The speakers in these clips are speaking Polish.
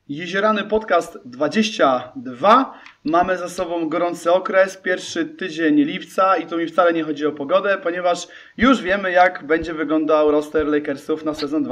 Jeziorany Podcast 22. Mamy za sobą gorący okres, pierwszy tydzień lipca i tu mi wcale nie chodzi o pogodę, ponieważ już wiemy, jak będzie wyglądał roster Lakersów na sezon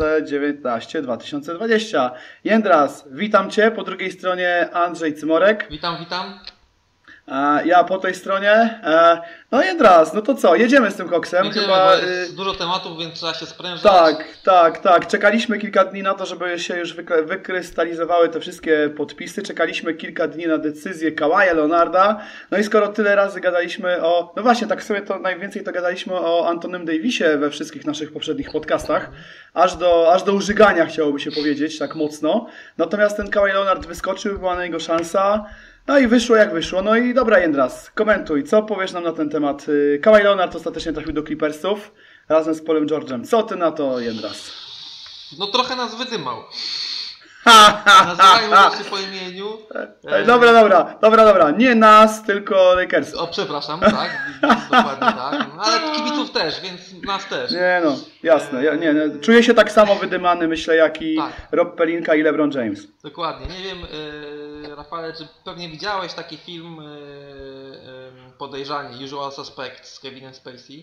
2019-2020. Jędras, witam Cię, po drugiej stronie Andrzej Cymorek. Witam. Ja po tej stronie. No Jędras, no to co, jedziemy z tym koksem. Jedziemy, bo jest dużo tematów, więc trzeba się sprężać. Tak. Czekaliśmy kilka dni na to, żeby się już wykrystalizowały te wszystkie podpisy. Czekaliśmy kilka dni na decyzję Kawaja Leonarda. No i skoro tyle razy gadaliśmy o... No właśnie, tak sobie to najwięcej to gadaliśmy o Antonym Davisie we wszystkich naszych poprzednich podcastach. Aż do użygania chciałoby się powiedzieć, tak mocno. Natomiast ten Kawhi Leonard wyskoczył, była na niego szansa. No i wyszło jak wyszło. No i dobra, Jędras, komentuj. Co powiesz nam na ten temat? Kawhi Leonard ostatecznie trafił do Clippersów razem z Paulem George'em. Co ty na to, Jędras? No trochę nas wydymał. Nazywajmy się po imieniu. Dobra. Nie nas, tylko Lakers. O, przepraszam, tak. Dokładnie tak. No, ale kibiców też, więc nas też. Nie no, jasne. Czuję się tak samo wydymany, myślę, jak i tak. Rob Pelinka i LeBron James. Dokładnie. Nie wiem, Rafale, czy pewnie widziałeś taki film Podejrzani, Usual Suspect z Kevinem Spacey.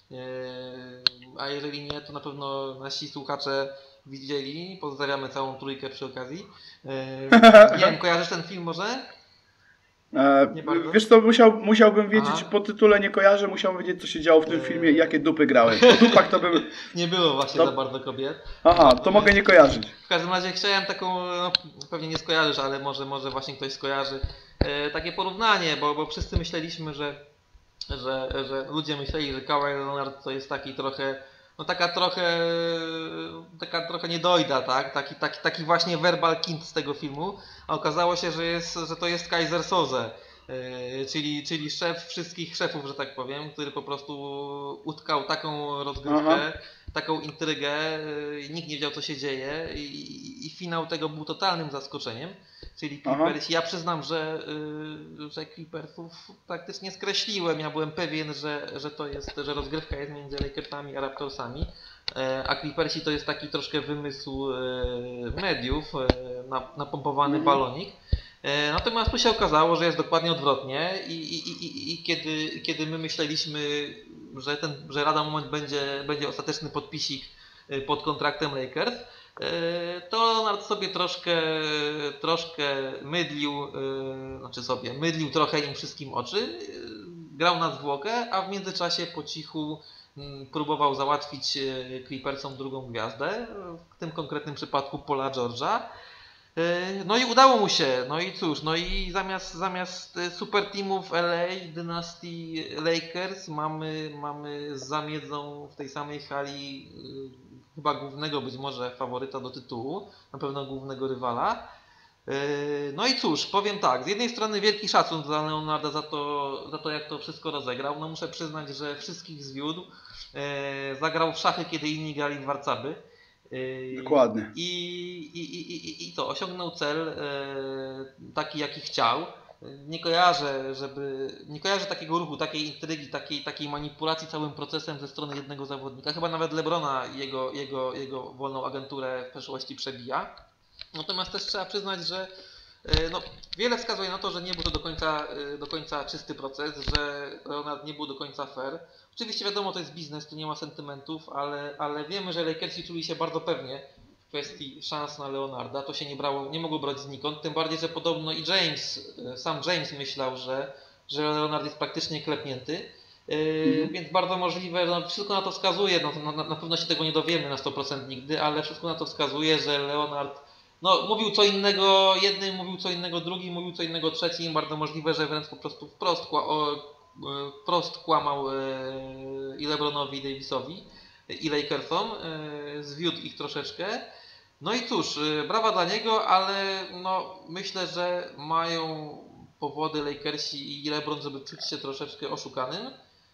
A jeżeli nie, to na pewno nasi słuchacze widzieli. Pozdrawiamy całą trójkę przy okazji. Nie wiem, kojarzysz ten film może? Nie bardzo? Wiesz co, musiałbym wiedzieć, po tytule nie kojarzę, musiałbym wiedzieć, co się działo w tym filmie i jakie dupy grałeś. Po dupach to bym... Nie było właśnie za bardzo kobiet. To mogę nie kojarzyć. W każdym razie chciałem taką, no, pewnie nie skojarzysz, ale może właśnie ktoś skojarzy, takie porównanie, bo wszyscy myśleliśmy, że ludzie myśleli, że Kawhi Leonard to jest taki trochę, no taka trochę niedojda, tak? Taki właśnie verbal king z tego filmu, a okazało się, że to jest Kaiser Soze, czyli szef wszystkich szefów, że tak powiem, który po prostu utkał taką rozgrywkę, taką intrygę, nikt nie wiedział, co się dzieje i finał tego był totalnym zaskoczeniem. Czyli Clippers, ja przyznam, że Clippersów praktycznie skreśliłem. Ja byłem pewien, że rozgrywka jest między Lakersami a Raptorsami, a Clippersi to jest taki troszkę wymysł mediów, napompowany balonik. Natomiast tu się okazało, że jest dokładnie odwrotnie i kiedy my myśleliśmy, że lada moment będzie ostateczny podpisik pod kontraktem Lakers, to Leonard sobie troszkę mydlił trochę im wszystkim oczy, grał na zwłokę, a w międzyczasie po cichu próbował załatwić Clippersom drugą gwiazdę, w tym konkretnym przypadku Paula George'a. No i udało mu się, no i cóż, no i zamiast super teamów LA, dynastii Lakers mamy z zamiedzą w tej samej hali chyba głównego być może faworyta do tytułu, na pewno głównego rywala. No i cóż, powiem tak, z jednej strony wielki szacun dla Leonarda za to jak to wszystko rozegrał. No muszę przyznać, że wszystkich zwiódł, zagrał w szachy, kiedy inni grali w warcaby. Dokładnie. I to osiągnął cel taki, jaki chciał. Nie kojarzę takiego ruchu, takiej intrygi, takiej manipulacji całym procesem ze strony jednego zawodnika. Chyba nawet LeBrona jego wolną agenturę w przeszłości przebija. Natomiast też trzeba przyznać, że wiele wskazuje na to, że nie był to do końca czysty proces, że Leonard nie był do końca fair. Oczywiście wiadomo, to jest biznes, tu nie ma sentymentów, ale wiemy, że Lakersi czuli się bardzo pewnie w kwestii szans na Leonarda. To się nie mogło brać znikąd, tym bardziej, że podobno i sam James myślał, że Leonard jest praktycznie klepnięty. Więc bardzo możliwe, wszystko na to wskazuje, na pewno się tego nie dowiemy na 100% nigdy, ale wszystko na to wskazuje, że Leonard mówił co innego jednym, mówił co innego drugim, mówił co innego trzecim. Bardzo możliwe, że wręcz po prostu wprost kłamał i LeBronowi, i Davisowi, i Lakersom, zwiódł ich troszeczkę. No i cóż, brawa dla niego, ale myślę, że mają powody Lakersi i LeBron, żeby czuć się troszeczkę oszukanym.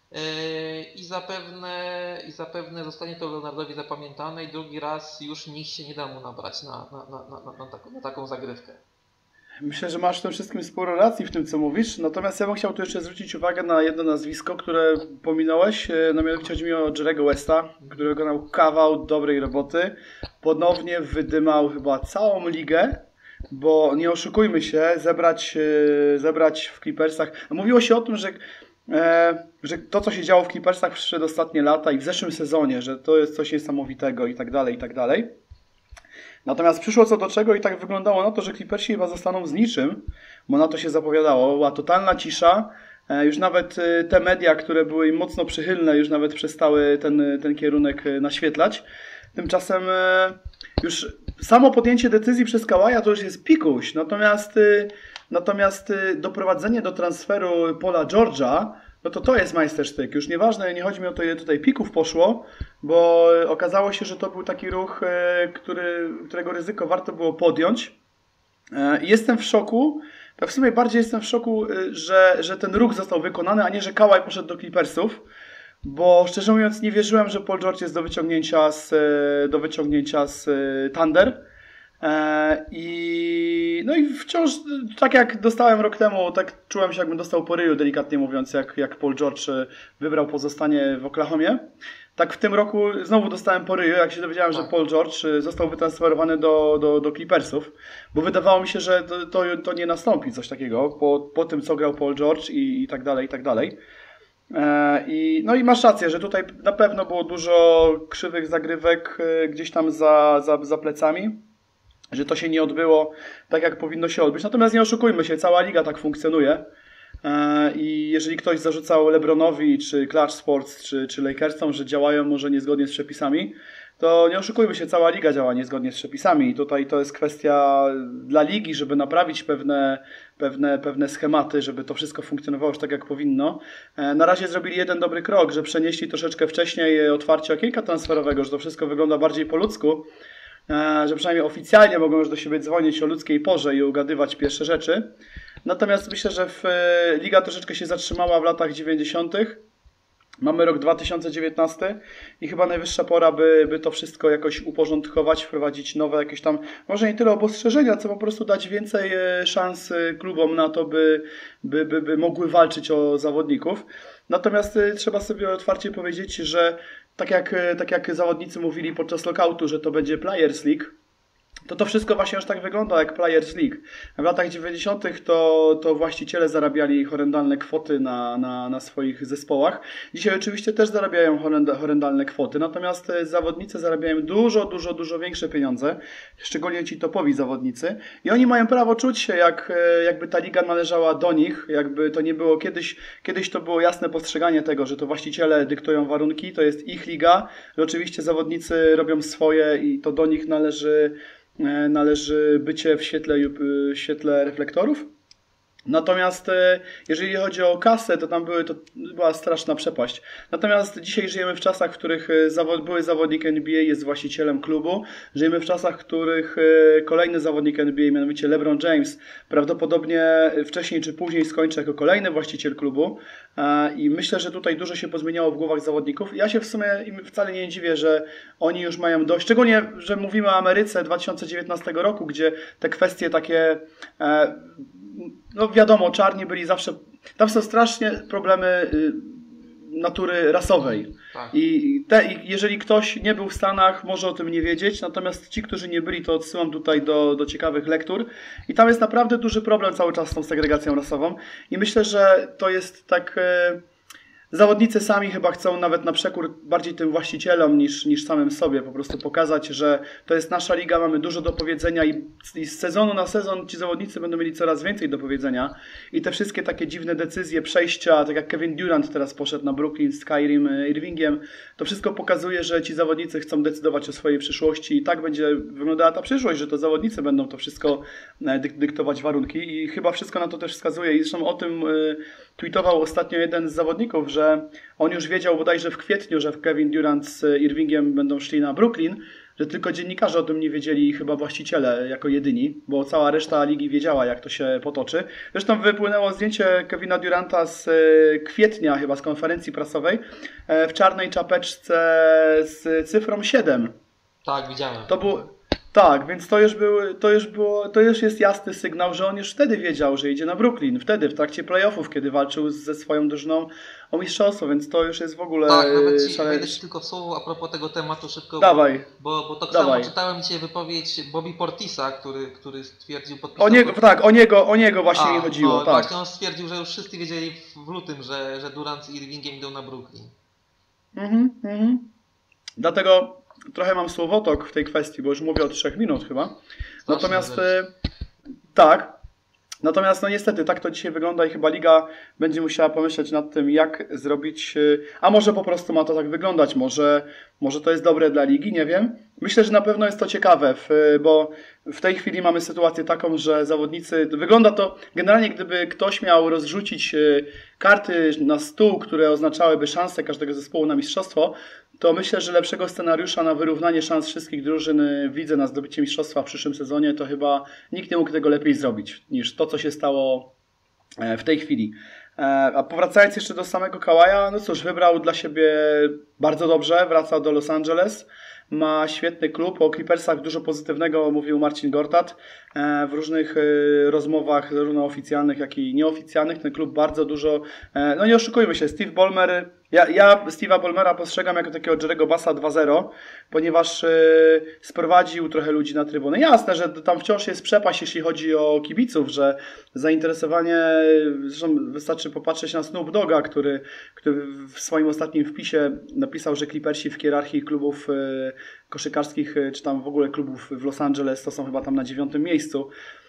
I zapewne zostanie to Leonardowi zapamiętane i drugi raz już nikt się nie da mu nabrać na taką zagrywkę. Myślę, że masz w tym wszystkim sporo racji w tym, co mówisz. Natomiast ja bym chciał tu jeszcze zwrócić uwagę na jedno nazwisko, które pominąłeś. Mianowicie chodzi mi o Jerry'ego Westa, który wykonał kawał dobrej roboty. Ponownie wydymał chyba całą ligę. bo nie oszukujmy się, zebrać w Clippersach. Mówiło się o tym, że to, co się działo w Clippersach przez ostatnie lata i w zeszłym sezonie, że to jest coś niesamowitego i tak dalej, i tak dalej. Natomiast przyszło co do czego i tak wyglądało na to, że Clippersi chyba zostaną z niczym, bo na to się zapowiadało. Była totalna cisza. Już nawet te media, które były im mocno przychylne, już nawet przestały ten kierunek naświetlać. Tymczasem już samo podjęcie decyzji przez Kawaja to już jest pikuś. Natomiast doprowadzenie do transferu Paula George'a, no to jest majstersztyk. Już nieważne, nie chodzi mi o to, ile tutaj pików poszło, bo okazało się, że to był taki ruch, którego ryzyko warto było podjąć. I jestem w szoku. Tak w sumie bardziej jestem w szoku, że ten ruch został wykonany, a nie, że Kawhi poszedł do Clippersów, bo szczerze mówiąc nie wierzyłem, że Paul George jest do wyciągnięcia z Thunder. No i wciąż, tak jak dostałem rok temu, tak czułem się, jakbym dostał po ryju, delikatnie mówiąc, jak Paul George wybrał pozostanie w Oklahomie. Tak w tym roku znowu dostałem po ryju, jak się dowiedziałem, że Paul George został wytransferowany do Clippersów, bo wydawało mi się, że to nie nastąpi coś takiego po tym, co grał Paul George i tak dalej, i tak dalej. No i masz rację, że tutaj na pewno było dużo krzywych zagrywek gdzieś tam za plecami, że to się nie odbyło tak, jak powinno się odbyć. Natomiast nie oszukujmy się, cała liga tak funkcjonuje. I jeżeli ktoś zarzucał LeBronowi, czy Clutch Sports, czy Lakersom, że działają może niezgodnie z przepisami, to nie oszukujmy się, cała liga działa niezgodnie z przepisami. I tutaj to jest kwestia dla ligi, żeby naprawić pewne schematy, żeby to wszystko funkcjonowało już tak, jak powinno. Na razie zrobili jeden dobry krok, że przenieśli troszeczkę wcześniej otwarcie okienka transferowego, że to wszystko wygląda bardziej po ludzku, że przynajmniej oficjalnie mogą już do siebie dzwonić o ludzkiej porze i ugadywać pierwsze rzeczy. Natomiast myślę, że liga troszeczkę się zatrzymała w latach 90. Mamy rok 2019 i chyba najwyższa pora, by to wszystko jakoś uporządkować, wprowadzić nowe jakieś tam, może nie tyle obostrzeżenia, co po prostu dać więcej szans klubom na to, by mogły walczyć o zawodników. Natomiast trzeba sobie otwarcie powiedzieć, że tak jak zawodnicy mówili podczas lockoutu, że to będzie Players League, to wszystko właśnie już tak wygląda jak Players League. W latach 90. to właściciele zarabiali horrendalne kwoty na swoich zespołach. Dzisiaj oczywiście też zarabiają horrendalne kwoty, natomiast zawodnicy zarabiają dużo większe pieniądze, szczególnie ci topowi zawodnicy. I oni mają prawo czuć się, jakby ta liga należała do nich, jakby to nie było kiedyś to było jasne postrzeganie tego, że to właściciele dyktują warunki, to jest ich liga, że oczywiście zawodnicy robią swoje i to do nich należy bycie w świetle reflektorów. Natomiast jeżeli chodzi o kasę, to to była straszna przepaść. Natomiast dzisiaj żyjemy w czasach, w których były zawodnik NBA jest właścicielem klubu. Żyjemy w czasach, w których kolejny zawodnik NBA, mianowicie LeBron James, prawdopodobnie wcześniej czy później skończy jako kolejny właściciel klubu. I myślę, że tutaj dużo się pozmieniało w głowach zawodników. Ja się w sumie wcale nie dziwię, że oni już mają dość. Szczególnie, że mówimy o Ameryce 2019 roku, gdzie te kwestie takie... No wiadomo, czarni byli zawsze... Tam są strasznie problemy natury rasowej. Tak. I jeżeli ktoś nie był w Stanach, może o tym nie wiedzieć, natomiast ci, którzy nie byli, to odsyłam tutaj do ciekawych lektur. I tam jest naprawdę duży problem cały czas z tą segregacją rasową. I myślę, że to jest tak... Zawodnicy sami chyba chcą nawet na przekór bardziej tym właścicielom niż samym sobie po prostu pokazać, że to jest nasza liga, mamy dużo do powiedzenia i z sezonu na sezon ci zawodnicy będą mieli coraz więcej do powiedzenia i te wszystkie takie dziwne decyzje, przejścia, tak jak Kevin Durant teraz poszedł na Brooklyn z Kyrie Irvingiem, to wszystko pokazuje, że ci zawodnicy chcą decydować o swojej przyszłości i tak będzie wyglądała ta przyszłość, że to zawodnicy będą to wszystko dyktować warunki i chyba wszystko na to też wskazuje i zresztą o tym tweetował ostatnio jeden z zawodników, że on już wiedział bodajże w kwietniu, że Kevin Durant z Irvingiem będą szli na Brooklyn, że tylko dziennikarze o tym nie wiedzieli i chyba właściciele jako jedyni, bo cała reszta ligi wiedziała, jak to się potoczy. Zresztą wypłynęło zdjęcie Kevina Duranta z kwietnia chyba z konferencji prasowej w czarnej czapeczce z cyfrą 7. Tak, widziałem. Tak, więc to już jest jasny sygnał, że on już wtedy wiedział, że idzie na Brooklyn. Wtedy, w trakcie playoffów, kiedy walczył ze swoją drużyną o mistrzostwo, więc to już jest w ogóle Tak, nawet ci wejdę ci tylko w słowo a propos tego tematu szybko, Dawaj. bo tak Dawaj. samo czytałem dzisiaj wypowiedź Bobby Portisa, który stwierdził O niego właśnie mi chodziło. No, tak. Właśnie on stwierdził, że już wszyscy wiedzieli w lutym, że Durant z Irvingiem idą na Brooklyn. Dlatego trochę mam słowotok w tej kwestii, bo już mówię o 3 minut chyba. Natomiast Natomiast no niestety tak to dzisiaj wygląda i chyba liga będzie musiała pomyśleć nad tym, jak zrobić, a może po prostu ma to tak wyglądać, może to jest dobre dla ligi, nie wiem. Myślę, że na pewno jest to ciekawe, bo w tej chwili mamy sytuację taką, że zawodnicy, wygląda to generalnie, gdyby ktoś miał rozrzucić karty na stół, które oznaczałyby szansę każdego zespołu na mistrzostwo, to myślę, że lepszego scenariusza na wyrównanie szans wszystkich drużyn w lidze na zdobycie mistrzostwa w przyszłym sezonie, to chyba nikt nie mógł tego lepiej zrobić niż to, co się stało w tej chwili. A powracając jeszcze do samego Kawaja, no cóż, wybrał dla siebie bardzo dobrze, wraca do Los Angeles, ma świetny klub, o Clippersach dużo pozytywnego mówił Marcin Gortat w różnych rozmowach, zarówno oficjalnych, jak i nieoficjalnych. Ten klub bardzo dużo, no nie oszukujmy się, Steve Ballmer, ja Steve'a Ballmera postrzegam jako takiego Jerry'ego Bassa 2.0, ponieważ sprowadził trochę ludzi na trybuny. Jasne, że tam wciąż jest przepaść, jeśli chodzi o kibiców, że zainteresowanie, zresztą wystarczy popatrzeć na Snoop Dogga, który w swoim ostatnim wpisie napisał, że Clippersi w hierarchii klubów koszykarskich, czy tam w ogóle klubów w Los Angeles to są chyba tam na 9. miejscu.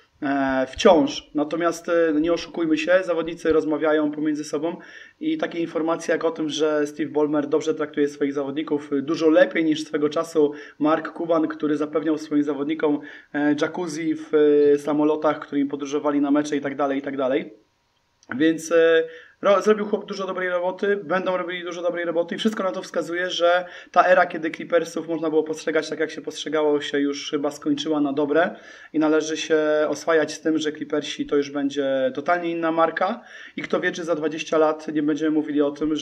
Wciąż. Natomiast nie oszukujmy się, zawodnicy rozmawiają pomiędzy sobą i takie informacje jak o tym, że Steve Ballmer dobrze traktuje swoich zawodników dużo lepiej niż swego czasu Mark Cuban, który zapewniał swoim zawodnikom jacuzzi w samolotach, którymi podróżowali na mecze i tak dalej. Więc zrobił chłop dużo dobrej roboty, będą robili dużo dobrej roboty i wszystko na to wskazuje, że ta era, kiedy Clippersów można było postrzegać tak, jak się postrzegało, się już chyba skończyła na dobre i należy się oswajać z tym, że Clippersi to już będzie totalnie inna marka i kto wie, czy za 20 lat nie będziemy mówili o tym,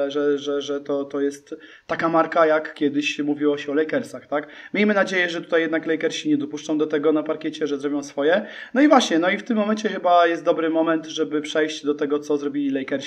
że to jest taka marka, jak kiedyś mówiło się o Lakersach, tak? Miejmy nadzieję, że tutaj jednak Lakersi nie dopuszczą do tego na parkiecie, że zrobią swoje. No i właśnie, no i w tym momencie chyba jest dobry moment, żeby przejść do tego, co zrobili Lakersi.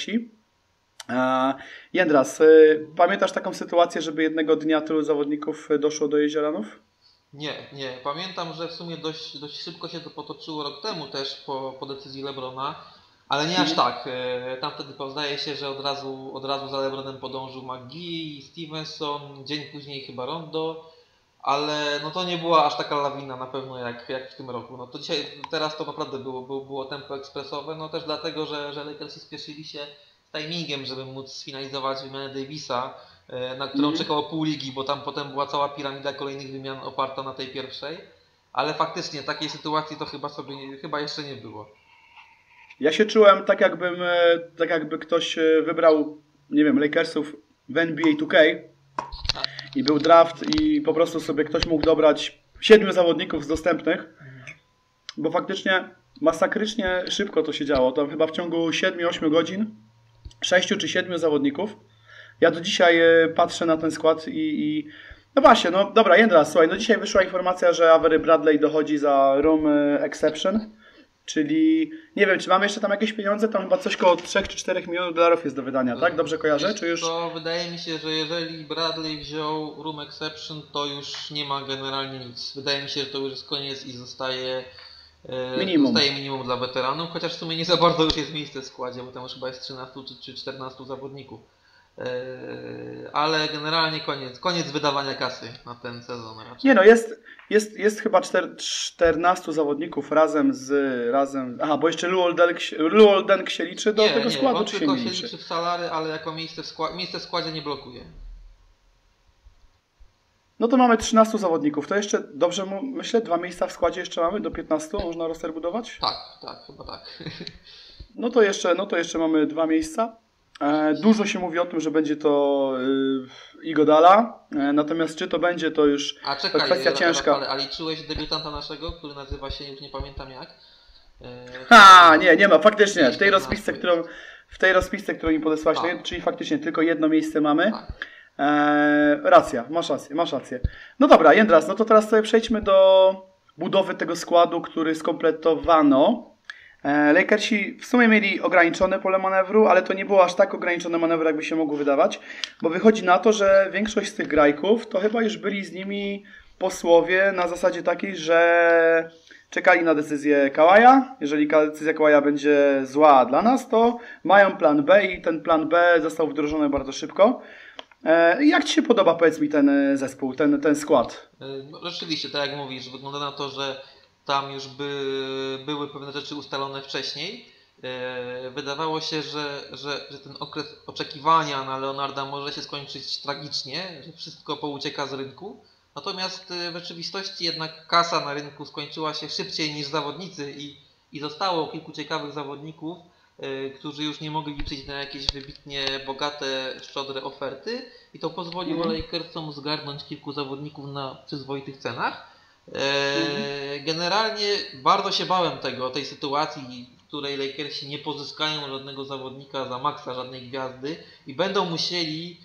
Jędras, pamiętasz taką sytuację, żeby jednego dnia tylu zawodników doszło do Jezioranów? Nie. Pamiętam, że w sumie dość szybko się to potoczyło rok temu też po decyzji LeBrona, ale nie aż tak. Tam wtedy zdaje się, że od razu za LeBronem podążył McGee, Stevenson, dzień później chyba Rondo, ale no to nie była aż taka lawina na pewno jak w tym roku. No to teraz to naprawdę było tempo ekspresowe, no też dlatego, że Lakersi spieszyli się z timingiem, żeby móc sfinalizować wymianę Davisa, na którą czekało pół ligi, bo tam potem była cała piramida kolejnych wymian oparta na tej pierwszej, ale faktycznie takiej sytuacji to chyba jeszcze nie było. Ja się czułem tak jakby ktoś wybrał, nie wiem, Lakersów w NBA 2K i był draft i po prostu sobie ktoś mógł dobrać 7 zawodników z dostępnych, bo faktycznie masakrycznie szybko to się działo. Tam chyba w ciągu 7-8 godzin 6 czy 7 zawodników. Ja do dzisiaj patrzę na ten skład i no właśnie, no dobra, Jędras, słuchaj, no dzisiaj wyszła informacja, że Avery Bradley dochodzi za room exception, czyli nie wiem, czy mamy jeszcze tam jakieś pieniądze, tam chyba coś koło 3 czy 4 milionów dolarów jest do wydania, tak? Dobrze kojarzę? Czy już... To wydaje mi się, że jeżeli Bradley wziął room exception, to już nie ma generalnie nic. Wydaje mi się, że to już jest koniec i zostaje minimum dla weteranów, chociaż w sumie nie za bardzo już jest miejsce w składzie, bo tam już chyba jest 13 czy 14 zawodników. Ale generalnie koniec wydawania kasy na ten sezon raczej. Nie no, jest chyba 14 zawodników razem. Aha, bo jeszcze Luol Deng się liczy do tego składu, czy się nie liczy? Nie, tylko się liczy w salary, ale jako miejsce w składzie nie blokuje. No to mamy 13 zawodników. To jeszcze, dobrze myślę, 2 miejsca w składzie jeszcze mamy, do 15 można roster budować? Tak, chyba tak. No to jeszcze mamy 2 miejsca. Dużo się mówi o tym, że będzie to Iguodala, natomiast czy to będzie, to już to kwestia ciężka. A liczyłeś debiutanta naszego, który nazywa się, już nie pamiętam jak? Nie ma, faktycznie. W tej rozpisce, którą mi podesłałeś, czyli faktycznie tylko jedno miejsce mamy. Racja, masz rację. No dobra, Jędras, no to teraz sobie przejdźmy do budowy tego składu, który skompletowano. Lakersi w sumie mieli ograniczone pole manewru, ale to nie było aż tak ograniczone manewru, jakby się mogło wydawać, bo wychodzi na to, że większość z tych grajków to chyba już byli z nimi posłowie na zasadzie takiej, że czekali na decyzję Kawaja. Jeżeli decyzja Kawaja będzie zła dla nas, to mają plan B i ten plan B został wdrożony bardzo szybko. Jak Ci się podoba, powiedz mi, ten zespół, ten skład? No, rzeczywiście, tak jak mówisz, wygląda na to, że tam już były pewne rzeczy ustalone wcześniej. Wydawało się, że ten okres oczekiwania na Leonarda może się skończyć tragicznie, że wszystko poucieka z rynku. Natomiast w rzeczywistości jednak kasa na rynku skończyła się szybciej niż zawodnicy i zostało kilku ciekawych zawodników, którzy już nie mogli liczyć na jakieś wybitnie bogate, szczodre oferty i to pozwoliło Lakersom zgarnąć kilku zawodników na przyzwoitych cenach. Generalnie bardzo się bałem tej sytuacji, w której Lakersi nie pozyskają żadnego zawodnika za maksa, żadnej gwiazdy i będą musieli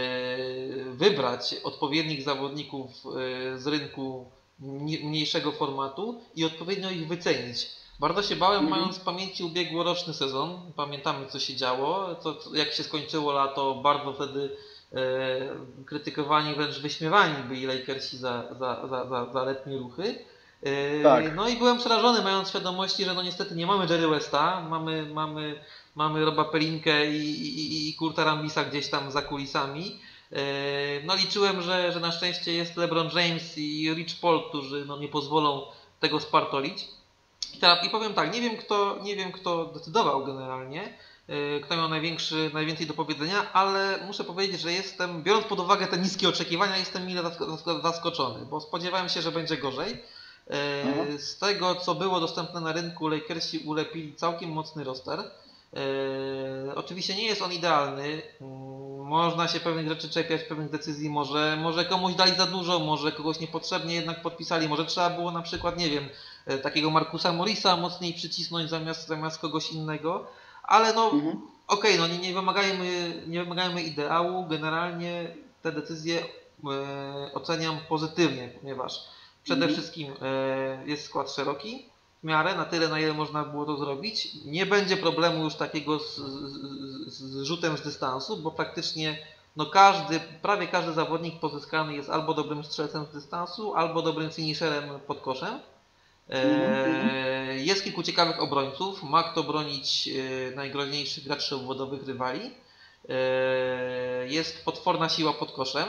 wybrać odpowiednich zawodników z rynku mniejszego formatu i odpowiednio ich wycenić. Bardzo się bałem, mając w pamięci ubiegłoroczny sezon. Pamiętamy, co się działo, jak się skończyło lato. Bardzo wtedy krytykowani, wręcz wyśmiewani byli Lakersi za letnie ruchy. Tak. No i byłem przerażony, mając świadomości, że no niestety nie mamy Jerry Westa, mamy Roba Pelinkę i Kurta Rambisa gdzieś tam za kulisami. No liczyłem, że na szczęście jest LeBron James i Rich Paul, którzy no nie pozwolą tego spartolić. I powiem tak, nie wiem kto decydował generalnie, kto miał najwięcej do powiedzenia, ale muszę powiedzieć, że biorąc pod uwagę te niskie oczekiwania, jestem mile zaskoczony, bo spodziewałem się, że będzie gorzej. Z tego, co było dostępne na rynku, Lakersi ulepili całkiem mocny roster. Oczywiście nie jest on idealny, można się pewnych rzeczy czepiać, pewnych decyzji, może komuś dali za dużo, może kogoś niepotrzebnie jednak podpisali, może trzeba było na przykład, nie wiem, takiego Marcusa Morrisa mocniej przycisnąć zamiast kogoś innego, ale no okej, no nie wymagajmy ideału, generalnie te decyzje oceniam pozytywnie, ponieważ przede wszystkim jest skład szeroki, w miarę, na tyle, na ile można było to zrobić. Nie będzie problemu już takiego z rzutem z dystansu, bo praktycznie no prawie każdy zawodnik pozyskany jest albo dobrym strzelcem z dystansu, albo dobrym finisherem pod koszem. Jest kilku ciekawych obrońców, ma kto bronić najgroźniejszych graczy obwodowych rywali. Jest potworna siła pod koszem.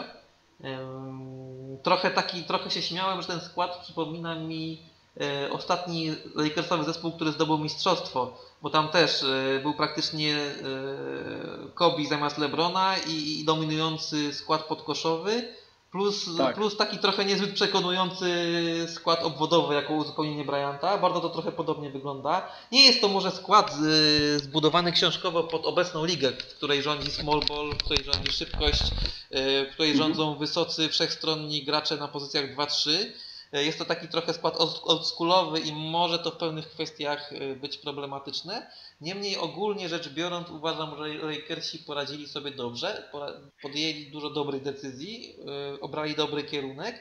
Trochę się śmiałem, że ten skład przypomina mi ostatni Lakersowy zespół, który zdobył mistrzostwo, bo tam też był praktycznie Kobe zamiast LeBrona i dominujący skład podkoszowy, plus taki trochę niezbyt przekonujący skład obwodowy jako uzupełnienie Bryanta. Bardzo to trochę podobnie wygląda. Nie jest to może skład zbudowany książkowo pod obecną ligę, w której rządzi small ball, w której rządzi szybkość, w której rządzą wysocy, wszechstronni gracze na pozycjach 2-3. Jest to taki trochę skład oldschoolowy i może to w pewnych kwestiach być problematyczne. Niemniej ogólnie rzecz biorąc uważam, że Lakersi poradzili sobie dobrze, podjęli dużo dobrych decyzji, obrali dobry kierunek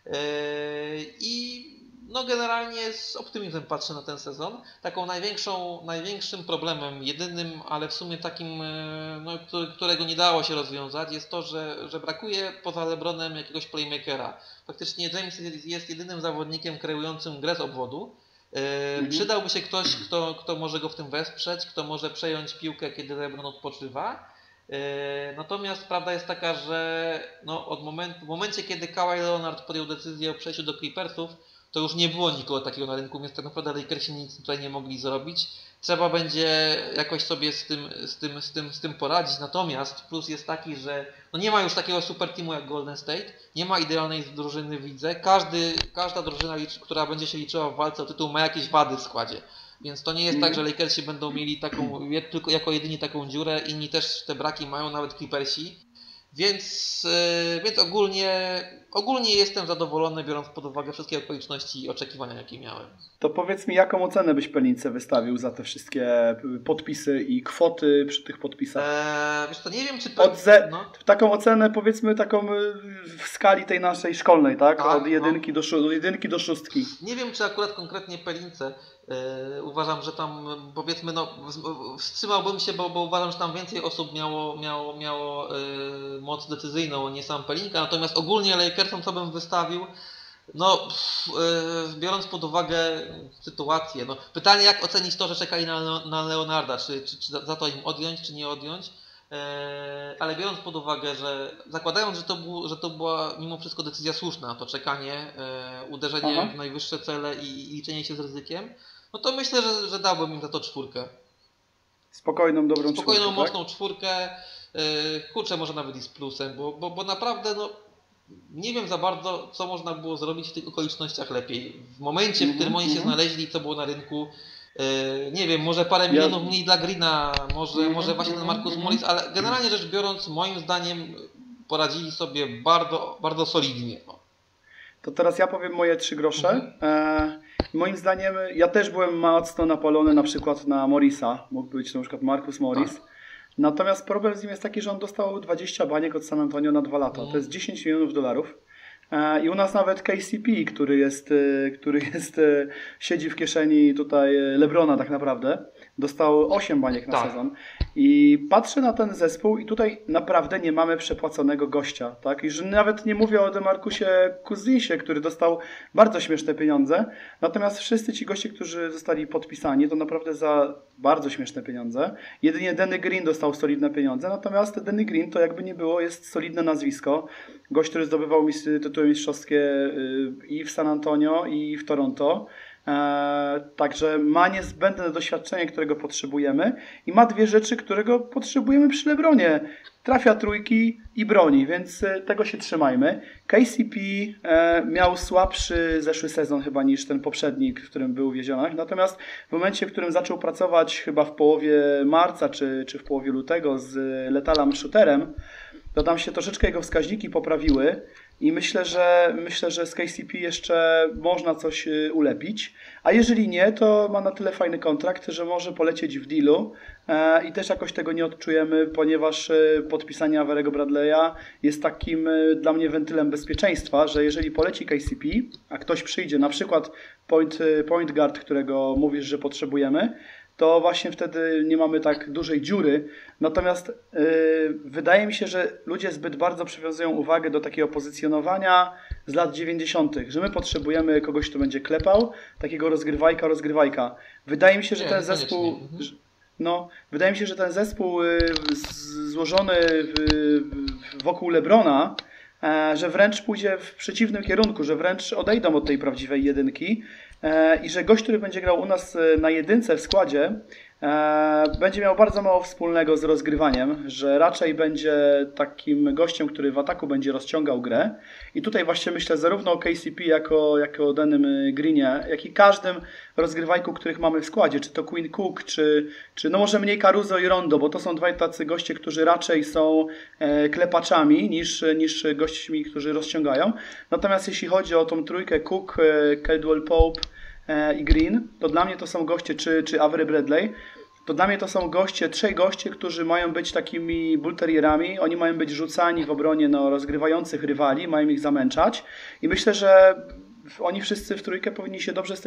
i no generalnie z optymizmem patrzę na ten sezon. Taką największym problemem, jedynym, ale w sumie takim, no, którego nie dało się rozwiązać, jest to, że brakuje poza LeBronem jakiegoś playmakera. Faktycznie James jest jedynym zawodnikiem kreującym grę z obwodu. Przydałby się ktoś, kto może go w tym wesprzeć, kto może przejąć piłkę, kiedy LeBron odpoczywa. Natomiast prawda jest taka, że no, w momencie, kiedy Kawhi Leonard podjął decyzję o przejściu do Clippersów, to już nie było nikogo takiego na rynku, więc tak naprawdę Lakersi nic tutaj nie mogli zrobić. Trzeba będzie jakoś sobie z tym poradzić. Natomiast plus jest taki, że no nie ma już takiego super teamu jak Golden State, nie ma idealnej drużyny w lidze. Każda drużyna, która będzie się liczyła w walce o tytuł, ma jakieś wady w składzie. Więc to nie jest tak, że Lakersi będą mieli tylko jako jedyni taką dziurę, inni też te braki mają, nawet Clippersi. Więc ogólnie jestem zadowolony, biorąc pod uwagę wszystkie okoliczności i oczekiwania, jakie miałem. To powiedz mi, jaką ocenę byś Pelince wystawił za te wszystkie podpisy i kwoty przy tych podpisach? Wiesz co, nie wiem, czy... Taką ocenę, powiedzmy, taką w skali tej naszej szkolnej, tak? Od jedynki do szóstki. Nie wiem, czy akurat konkretnie Pelince. Uważam, że tam, powiedzmy, wstrzymałbym się, bo uważam, że tam więcej osób miało moc decyzyjną, nie sam Pelinka. Natomiast ogólnie Lakersom co bym wystawił? Biorąc pod uwagę sytuację, pytanie, jak ocenić to, że czekali na Leonarda, czy za to im odjąć, czy nie odjąć, ale biorąc pod uwagę, że zakładając, że to była mimo wszystko decyzja słuszna, to czekanie, uderzenie w najwyższe cele i liczenie się z ryzykiem, to myślę, że dałbym im za to 4. Spokojną, dobrą czwórkę. Spokojną, mocną 4. Kurczę, może nawet i z plusem, bo naprawdę nie wiem za bardzo, co można było zrobić w tych okolicznościach lepiej. W momencie, w którym oni się znaleźli, co było na rynku, nie wiem, może parę milionów mniej dla Greena, może właśnie ten Marcus Morris, ale generalnie rzecz biorąc, moim zdaniem poradzili sobie bardzo, bardzo solidnie. To teraz ja powiem moje 3 grosze. Moim zdaniem, ja też byłem mocno napalony na przykład na Morrisa. Mógł być na przykład Marcus Morris. Tak. Natomiast problem z nim jest taki, że on dostał 20 baniek od San Antonio na 2 lata. To jest $10 milionów. I u nas nawet KCP, który siedzi w kieszeni tutaj LeBrona tak naprawdę, dostał 8 baniek na sezon. I patrzę na ten zespół i tutaj naprawdę nie mamy przepłaconego gościa. Tak? I że nawet nie mówię o DeMarcusie Cousinsie, który dostał bardzo śmieszne pieniądze. Natomiast wszyscy ci goście, którzy zostali podpisani, to naprawdę za bardzo śmieszne pieniądze. Jedynie Danny Green dostał solidne pieniądze. Natomiast Danny Green to jakby nie było, jest solidne nazwisko. Gość, który zdobywał tytuły mistrzowskie i w San Antonio, i w Toronto. Także ma niezbędne doświadczenie, którego potrzebujemy i ma 2 rzeczy, którego potrzebujemy przy LeBronie. Trafia trójki i broni, więc tego się trzymajmy. KCP miał słabszy zeszły sezon chyba niż ten poprzedni, w którym był w Jezionach. Natomiast w momencie, w którym zaczął pracować chyba w połowie marca czy w połowie lutego z Letalem Shooterem, to tam się troszeczkę jego wskaźniki poprawiły. I myślę, że z KCP jeszcze można coś ulepić. A jeżeli nie, to ma na tyle fajny kontrakt, że może polecieć w dealu i też jakoś tego nie odczujemy, ponieważ podpisanie Averego Bradley'a jest takim dla mnie wentylem bezpieczeństwa, że jeżeli poleci KCP, a ktoś przyjdzie, na przykład point guard, którego mówisz, że potrzebujemy, to właśnie wtedy nie mamy tak dużej dziury. Natomiast wydaje mi się, że ludzie zbyt bardzo przywiązują uwagę do takiego pozycjonowania z lat 90., że my potrzebujemy kogoś, kto będzie klepał, takiego rozgrywajka. Wydaje mi się, że ten zespół... wydaje mi się, że ten zespół złożony wokół LeBrona, że wręcz pójdzie w przeciwnym kierunku, że wręcz odejdą od tej prawdziwej jedynki i że gość, który będzie grał u nas na jedynce w składzie, będzie miał bardzo mało wspólnego z rozgrywaniem, że raczej będzie takim gościem, który w ataku będzie rozciągał grę. I tutaj właśnie myślę zarówno o KCP jako o Danym Greenie, jak i każdym rozgrywajku, których mamy w składzie, czy to Quinn Cook, czy może mniej Caruso i Rondo, bo to są 2 tacy goście, którzy raczej są klepaczami niż gośćmi, którzy rozciągają. Natomiast jeśli chodzi o tą trójkę Cook, Caldwell Pope i Green, to dla mnie to są goście, czy Avery Bradley, to dla mnie to są 3 goście, którzy mają być takimi bullterierami, oni mają być rzucani w obronie rozgrywających rywali, mają ich zamęczać i myślę, że oni wszyscy w trójkę powinni się dobrze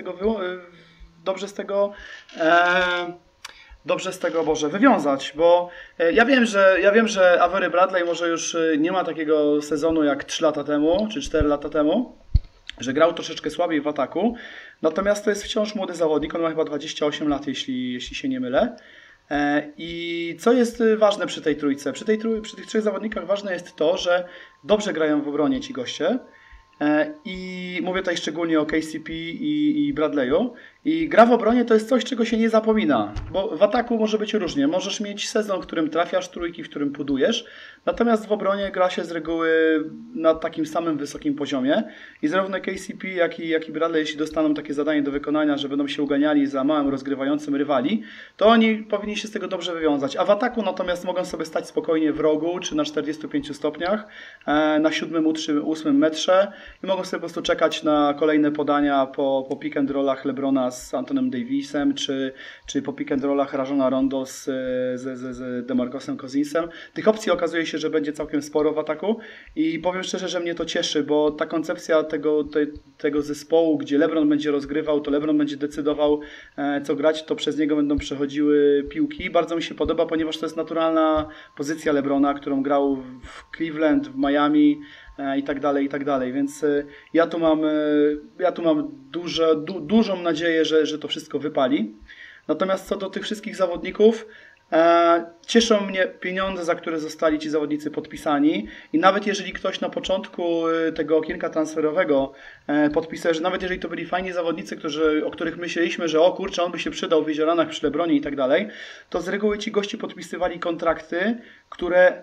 z tego wywiązać, bo ja wiem, że Avery Bradley może już nie ma takiego sezonu jak 3 lata temu, czy 4 lata temu, że grał troszeczkę słabiej w ataku, natomiast to jest wciąż młody zawodnik, on ma chyba 28 lat, jeśli się nie mylę. I co jest ważne przy tej trójce? Przy tych 3 zawodnikach ważne jest to, że dobrze grają w obronie ci goście. I mówię tutaj szczególnie o KCP i Bradley'u. I gra w obronie to jest coś, czego się nie zapomina, bo w ataku może być różnie. Możesz mieć sezon, w którym trafiasz trójki, w którym pudujesz, natomiast w obronie gra się z reguły na takim samym wysokim poziomie i zarówno KCP, jak i Bradley, jeśli dostaną takie zadanie do wykonania, że będą się uganiali za małym rozgrywającym rywali, to oni powinni się z tego dobrze wywiązać. A w ataku natomiast mogą sobie stać spokojnie w rogu, czy na 45 stopniach, na 7, 8 metrze i mogą sobie po prostu czekać na kolejne podania po pick and rollach LeBrona z Antonem Davisem, czy po pick and rollach Rajona Rondo z DeMarcusem Cousinsem. Tych opcji okazuje się, że będzie całkiem sporo w ataku i powiem szczerze, że mnie to cieszy, bo ta koncepcja tego zespołu, gdzie LeBron będzie rozgrywał, to LeBron będzie decydował, co grać, to przez niego będą przechodziły piłki. Bardzo mi się podoba, ponieważ to jest naturalna pozycja LeBrona, którą grał w Cleveland, w Miami i tak dalej, więc ja tu mam dużą nadzieję, że to wszystko wypali. Natomiast co do tych wszystkich zawodników, cieszą mnie pieniądze, za które zostali ci zawodnicy podpisani i nawet jeżeli ktoś na początku tego okienka transferowego podpisał, że nawet jeżeli to byli fajni zawodnicy, o których myśleliśmy, że o kurczę, on by się przydał w Jezioranach, przy LeBronie i tak dalej, to z reguły ci gości podpisywali kontrakty, które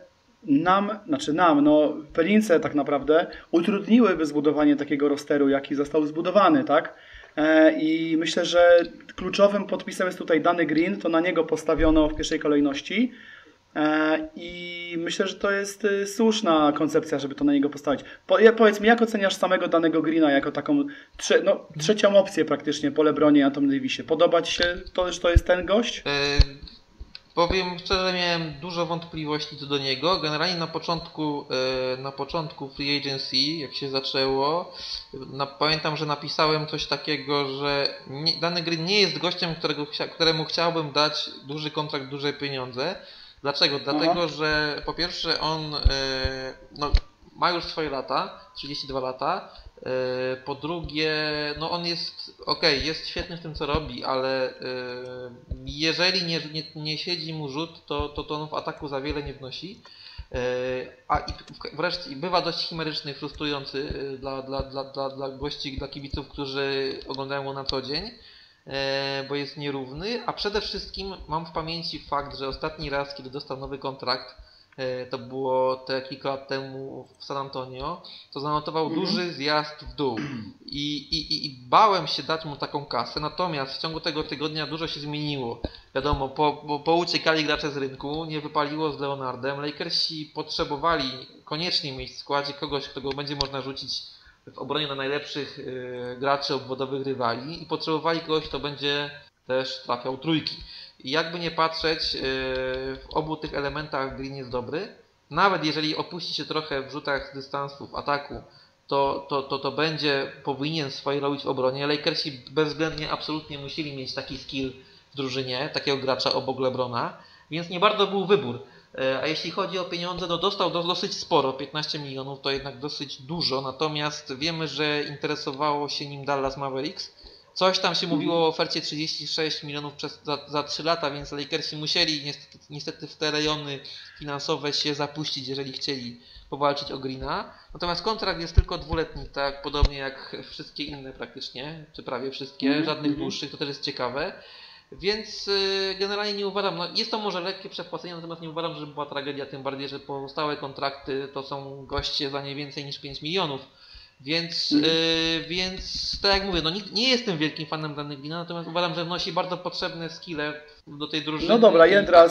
Pelince tak naprawdę utrudniłyby zbudowanie takiego rosteru, jaki został zbudowany, tak? I myślę, że kluczowym podpisem jest tutaj Danny Green, to na niego postawiono w pierwszej kolejności i myślę, że to jest słuszna koncepcja, żeby to na niego postawić. Powiedz mi, jak oceniasz samego Danego Greena jako taką trzecią opcję praktycznie po LeBronie i Anthony Davisie? Podoba Ci się to, że to jest ten gość? Powiem szczerze, miałem dużo wątpliwości co do niego. Generalnie na początku free agency, jak się zaczęło, pamiętam, że napisałem coś takiego, że Danny Green nie jest gościem, któremu chciałbym dać duży kontrakt, duże pieniądze. Dlaczego? Dlatego, że po pierwsze on ma już swoje lata, 32 lata. Po drugie, on jest jest świetny w tym, co robi, ale jeżeli nie siedzi mu rzut, to on w ataku za wiele nie wnosi. Wreszcie bywa dość chimeryczny, frustrujący dla gości, dla kibiców, którzy oglądają go na co dzień, bo jest nierówny, a przede wszystkim mam w pamięci fakt, że ostatni raz, kiedy dostał nowy kontrakt, to było te kilka lat temu w San Antonio, to zanotował duży zjazd w dół i bałem się dać mu taką kasę, natomiast w ciągu tego tygodnia dużo się zmieniło. Wiadomo, pouciekali gracze z rynku, nie wypaliło z Leonardem, Lakersi potrzebowali koniecznie mieć w składzie kogoś, którego będzie można rzucić w obronie na najlepszych graczy obwodowych rywali i potrzebowali kogoś, kto będzie też trafiał trójki. I jakby nie patrzeć, w obu tych elementach Green jest dobry. Nawet jeżeli opuści się trochę w rzutach z dystansu, w ataku, to powinien swoje robić w obronie. Lakersi bezwzględnie absolutnie musieli mieć taki skill w drużynie, takiego gracza obok LeBrona, więc nie bardzo był wybór. A jeśli chodzi o pieniądze, dostał dosyć sporo, 15 milionów to jednak dosyć dużo, natomiast wiemy, że interesowało się nim Dallas Mavericks. Coś tam się mówiło o ofercie 36 milionów za 3 lata, więc Lakersi musieli niestety w te rejony finansowe się zapuścić, jeżeli chcieli powalczyć o Greena. Natomiast kontrakt jest tylko dwuletni, tak podobnie jak wszystkie inne praktycznie, czy prawie wszystkie, żadnych dłuższych, to też jest ciekawe. Więc generalnie nie uważam, jest to może lekkie przepłacenie, natomiast nie uważam, że była tragedia, tym bardziej, że pozostałe kontrakty to są goście za nie więcej niż 5 milionów. Więc tak jak mówię, nie jestem wielkim fanem Danny Greena, natomiast uważam, że wnosi bardzo potrzebne skille do tej drużyny. No dobra,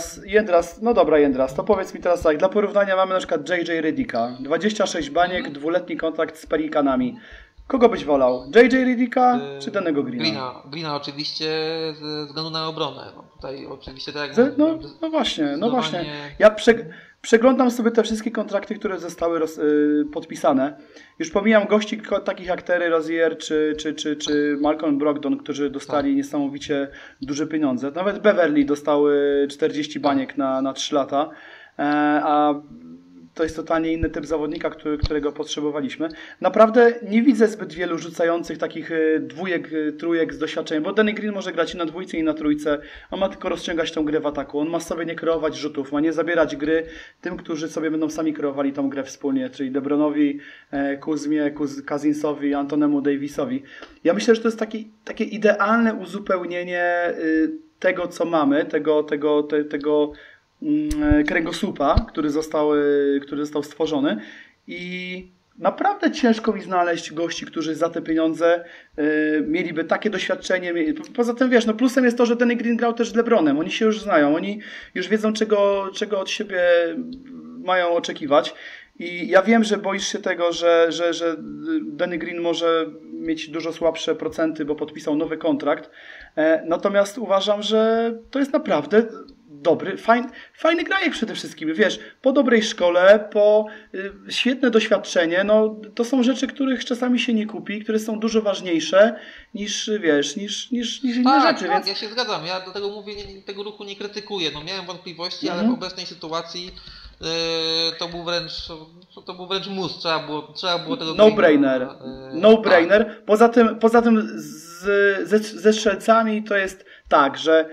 Jędras, to powiedz mi teraz tak, dla porównania mamy na przykład JJ Redicka, 26 baniek, dwuletni kontrakt z Pelikanami. Kogo byś wolał? JJ Redicka czy Dannego Greena? Greena oczywiście ze względu na obronę. Tutaj oczywiście tak jak no właśnie. Ja przeglądam sobie te wszystkie kontrakty, które zostały podpisane. Już pomijam gości takich jak Terry Rozier czy Malcolm Brogdon, którzy dostali niesamowicie duże pieniądze. Nawet Beverly dostały 40 baniek na 3 lata. A to jest totalnie inny typ zawodnika, którego potrzebowaliśmy. Naprawdę nie widzę zbyt wielu rzucających takich dwójek, trójek z doświadczeniem, bo Danny Green może grać i na dwójce, i na trójce. On ma tylko rozciągać tą grę w ataku. On ma sobie nie kreować rzutów, ma nie zabierać gry tym, którzy sobie będą sami kreowali tą grę wspólnie, czyli LeBronowi, Kuzmie, Cousinsowi, Antonemu Davisowi. Ja myślę, że to jest takie idealne uzupełnienie tego, co mamy, tego kręgosłupa, który został stworzony, i naprawdę ciężko mi znaleźć gości, którzy za te pieniądze mieliby takie doświadczenie. Poza tym, wiesz, no plusem jest to, że Danny Green grał też z LeBronem. Oni się już znają, oni już wiedzą, czego od siebie mają oczekiwać. I ja wiem, że boisz się tego, że Danny Green może mieć dużo słabsze procenty, bo podpisał nowy kontrakt. Natomiast uważam, że to jest naprawdę dobry, fajny grajek przede wszystkim. Wiesz, po dobrej szkole, po świetne doświadczenie, no to są rzeczy, których czasami się nie kupi, które są dużo ważniejsze niż, wiesz, niż inne rzeczy. Tak, więc... ja się zgadzam. Ja dlatego mówię, tego ruchu nie krytykuję. No miałem wątpliwości, ale w obecnej sytuacji to był wręcz mus. Trzeba było tego No-brainer. No-brainer. Tak. Poza tym ze strzelcami to jest tak, że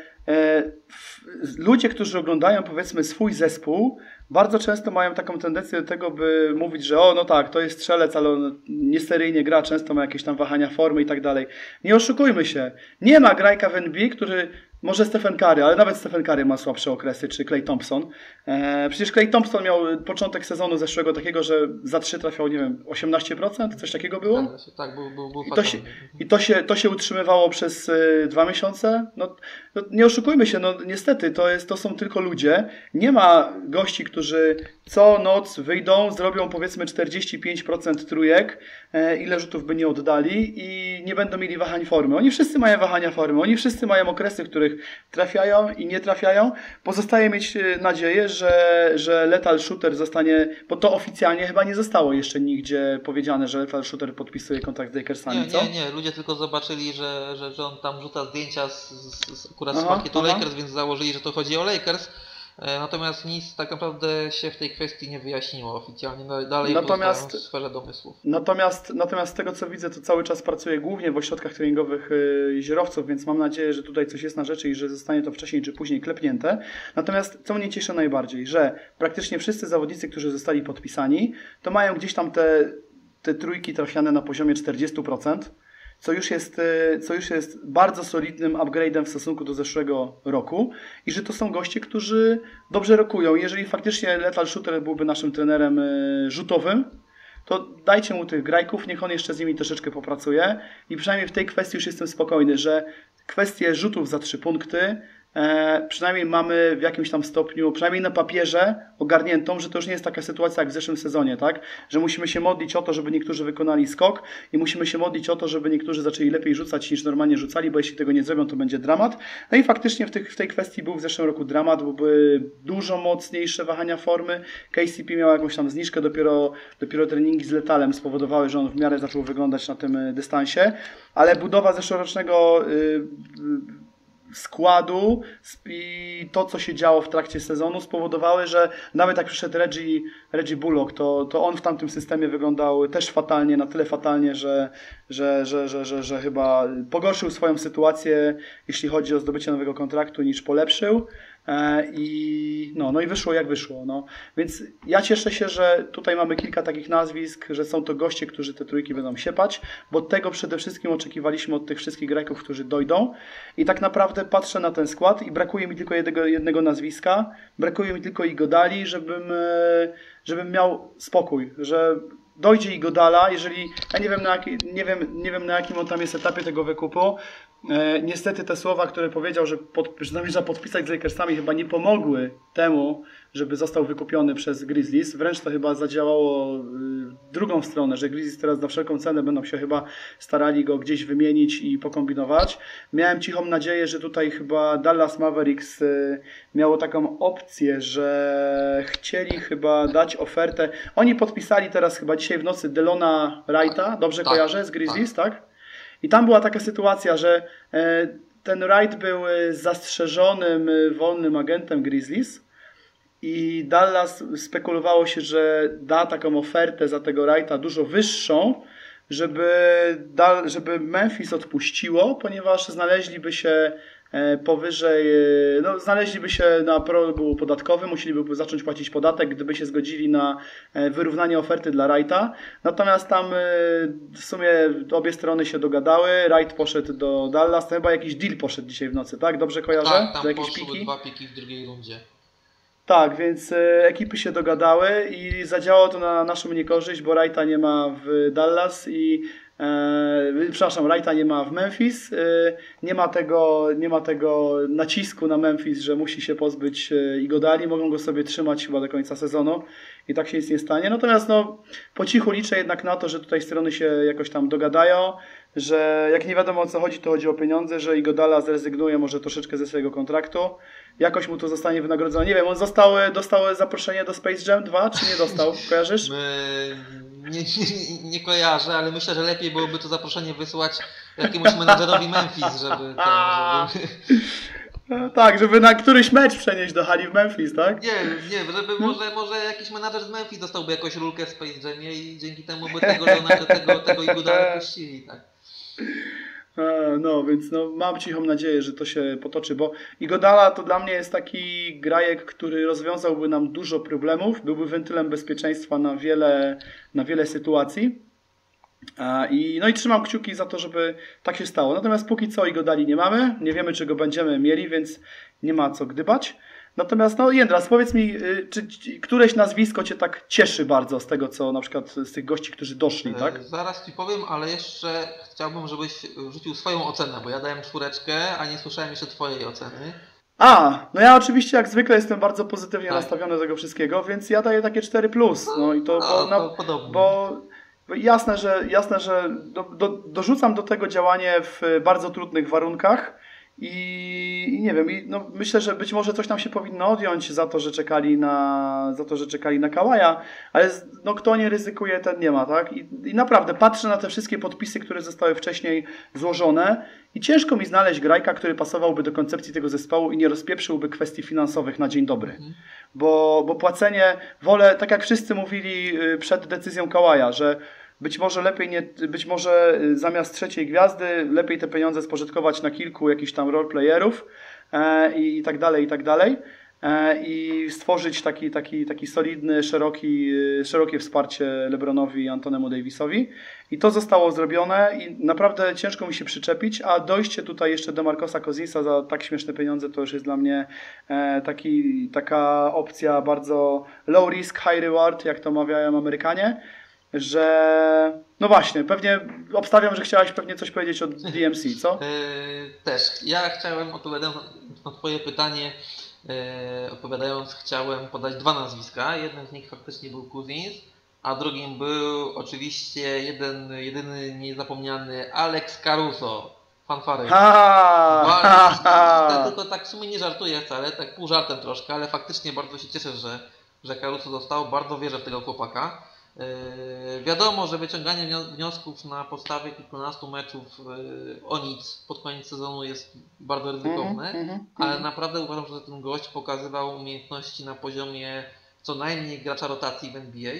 ludzie, którzy oglądają, powiedzmy, swój zespół, bardzo często mają taką tendencję do tego, by mówić, że no tak, to jest strzelec, ale on nieseryjnie gra, często ma jakieś tam wahania formy i tak dalej. Nie oszukujmy się. Nie ma grajka w NBA, który... Może Stephen Curry, ale nawet Stephen Curry ma słabsze okresy, czy Klay Thompson. Przecież Klay Thompson miał początek sezonu zeszłego takiego, że za 3 trafiał, nie wiem, 18%? Coś takiego było? Tak, był to się utrzymywało przez 2 miesiące. No, nie oszukujmy się, no niestety, to są tylko ludzie. Nie ma gości, którzy co noc wyjdą, zrobią powiedzmy 45% trójek, ile rzutów by nie oddali i nie będą mieli wahań formy. Oni wszyscy mają wahania formy, oni wszyscy mają okresy, w których trafiają i nie trafiają. Pozostaje mieć nadzieję, że Lethal Shooter zostanie, bo to oficjalnie chyba nie zostało jeszcze nigdzie powiedziane, że Lethal Shooter podpisuje kontrakt z Lakersami, Nie, ludzie tylko zobaczyli, że on tam rzuca zdjęcia akurat z pakietu Lakers, więc założyli, że to chodzi o Lakers. Natomiast nic tak naprawdę się w tej kwestii nie wyjaśniło oficjalnie, dalej pozostają w sferze domysłów. Natomiast z tego, co widzę, to cały czas pracuję głównie w ośrodkach treningowych Jeziorowców, więc mam nadzieję, że tutaj coś jest na rzeczy i że zostanie to wcześniej czy później klepnięte. Natomiast co mnie cieszy najbardziej, że praktycznie wszyscy zawodnicy, którzy zostali podpisani, to mają gdzieś tam te trójki trafiane na poziomie 40%. Co już jest bardzo solidnym upgrade'em w stosunku do zeszłego roku i że to są goście, którzy dobrze rokują. Jeżeli faktycznie Lethal Shooter byłby naszym trenerem rzutowym, to dajcie mu tych grajków, niech on jeszcze z nimi troszeczkę popracuje i przynajmniej w tej kwestii już jestem spokojny, że kwestię rzutów za 3 punkty przynajmniej mamy w jakimś tam stopniu, przynajmniej na papierze ogarniętą, że to już nie jest taka sytuacja jak w zeszłym sezonie, tak? Że musimy się modlić o to, żeby niektórzy wykonali skok i musimy się modlić o to, żeby niektórzy zaczęli lepiej rzucać niż normalnie rzucali, bo jeśli tego nie zrobią, to będzie dramat. No i faktycznie w tej kwestii był w zeszłym roku dramat, były dużo mocniejsze wahania formy. KCP miał jakąś tam zniżkę, dopiero treningi z Lethalem spowodowały, że on w miarę zaczął wyglądać na tym dystansie, ale budowa zeszłorocznego składu i to, co się działo w trakcie sezonu, spowodowały, że nawet jak przyszedł Reggie Bullock, to on w tamtym systemie wyglądał też fatalnie, na tyle fatalnie, że chyba pogorszył swoją sytuację, jeśli chodzi o zdobycie nowego kontraktu, niż polepszył. I wyszło jak wyszło. No. Więc ja cieszę się, że tutaj mamy kilka takich nazwisk, że są to goście, którzy te trójki będą siepać, bo tego przede wszystkim oczekiwaliśmy od tych wszystkich grajków, którzy dojdą. I tak naprawdę patrzę na ten skład i brakuje mi tylko jednego nazwiska, brakuje mi tylko Iguodali, żebym miał spokój, że dojdzie Iguodala, jeżeli ja nie wiem na jakim on tam jest etapie tego wykupu. Niestety te słowa, które powiedział, że zamierza podpisać z Lakersami, chyba nie pomogły temu, żeby został wykupiony przez Grizzlies. Wręcz to chyba zadziałało w drugą stronę, że Grizzlies teraz za wszelką cenę będą się chyba starali go gdzieś wymienić i pokombinować. Miałem cichą nadzieję, że tutaj chyba Dallas Mavericks miało taką opcję, że chcieli chyba dać ofertę. Oni podpisali teraz chyba dzisiaj w nocy Delona Wrighta, dobrze kojarzę, z Grizzlies, tak? I tam była taka sytuacja, że ten Wright był zastrzeżonym wolnym agentem Grizzlies i Dallas spekulowało się, że da taką ofertę za tego Wrighta dużo wyższą, żeby Memphis odpuściło, ponieważ znaleźliby się powyżej, no, znaleźliby się na progu podatkowym, musieliby zacząć płacić podatek, gdyby się zgodzili na wyrównanie oferty dla Wrighta. Natomiast tam w sumie obie strony się dogadały, Wright poszedł do Dallas, to chyba jakiś deal poszedł dzisiaj w nocy, tak? Dobrze kojarzę? Tak, tam jakieś poszły piki? 2 piki w drugiej rundzie. Tak, więc ekipy się dogadały i zadziałało to na naszą niekorzyść, bo Wrighta nie ma w Dallas przepraszam, Wrighta nie ma w Memphis, nie ma tego nacisku na Memphis, że musi się pozbyć Iguodali, mogą go sobie trzymać chyba do końca sezonu i tak się nic nie stanie. Natomiast no, po cichu liczę jednak na to, że tutaj strony się jakoś tam dogadają, że jak nie wiadomo o co chodzi, to chodzi o pieniądze, że Iguodala zrezygnuje może troszeczkę ze swojego kontraktu, jakoś mu to zostanie wynagrodzone. Nie wiem, on dostał zaproszenie do Space Jam 2, czy nie dostał? Kojarzysz? Nie kojarzę, ale myślę, że lepiej byłoby to zaproszenie wysłać jakiemuś menadżerowi Memphis, żeby... Tak, żeby na któryś mecz przenieść do hali w Memphis, tak? Nie, żeby może jakiś menadżer z Memphis dostałby jakąś rulkę w Space Jamie i dzięki temu by tego Iguodala puścili, tak. No, więc no, mam cichą nadzieję, że to się potoczy, bo Iguodala to dla mnie jest taki grajek, który rozwiązałby nam dużo problemów, byłby wentylem bezpieczeństwa na wiele sytuacji. No i trzymam kciuki za to, żeby tak się stało. Natomiast póki co Iguodali nie mamy, nie wiemy czy go będziemy mieli, więc nie ma co gdybać. Natomiast no Jędras, powiedz mi, czy któreś nazwisko Cię tak cieszy bardzo z tego, co na przykład z tych gości, którzy doszli, tak? Zaraz Ci powiem, ale jeszcze chciałbym, żebyś rzucił swoją ocenę, bo ja dałem 4, a nie słyszałem jeszcze Twojej oceny. No ja oczywiście jak zwykle jestem bardzo pozytywnie nastawiony do tego wszystkiego, więc ja daję takie 4+. No i to bo jasne, że dorzucam do tego działanie w bardzo trudnych warunkach i nie wiem, no myślę, że być może coś tam się powinno odjąć za to, że czekali na Kawaja, ale no kto nie ryzykuje, ten nie ma, tak? I naprawdę patrzę na te wszystkie podpisy, które zostały wcześniej złożone i ciężko mi znaleźć grajka, który pasowałby do koncepcji tego zespołu i nie rozpieprzyłby kwestii finansowych na dzień dobry. Bo płacenie, wolę, tak jak wszyscy mówili przed decyzją Kawaja, że być może zamiast trzeciej gwiazdy lepiej te pieniądze spożytkować na kilku jakichś tam roleplayerów i tak dalej. I stworzyć taki solidny, szerokie wsparcie LeBronowi i Antonemu Davisowi. I to zostało zrobione i naprawdę ciężko mi się przyczepić, a dojście tutaj jeszcze do Marcosa Cousinsa za tak śmieszne pieniądze to już jest dla mnie taka opcja bardzo low risk, high reward, jak to mawiają Amerykanie, że no właśnie, pewnie obstawiam, że chciałaś pewnie coś powiedzieć o DMC, co? Też. Ja chciałem, odpowiadając na Twoje pytanie, chciałem podać 2 nazwiska. Jednym z nich faktycznie był Cousins, a drugim był oczywiście jedyny niezapomniany Alex Caruso. Fanfary. Tylko tak w sumie nie żartuję wcale, tak pół żartem troszkę, ale faktycznie bardzo się cieszę, że Caruso został. Bardzo wierzę w tego chłopaka. Wiadomo, że wyciąganie wniosków na podstawie kilkunastu meczów o nic pod koniec sezonu jest bardzo ryzykowne, ale naprawdę uważam, że ten gość pokazywał umiejętności na poziomie co najmniej gracza rotacji w NBA,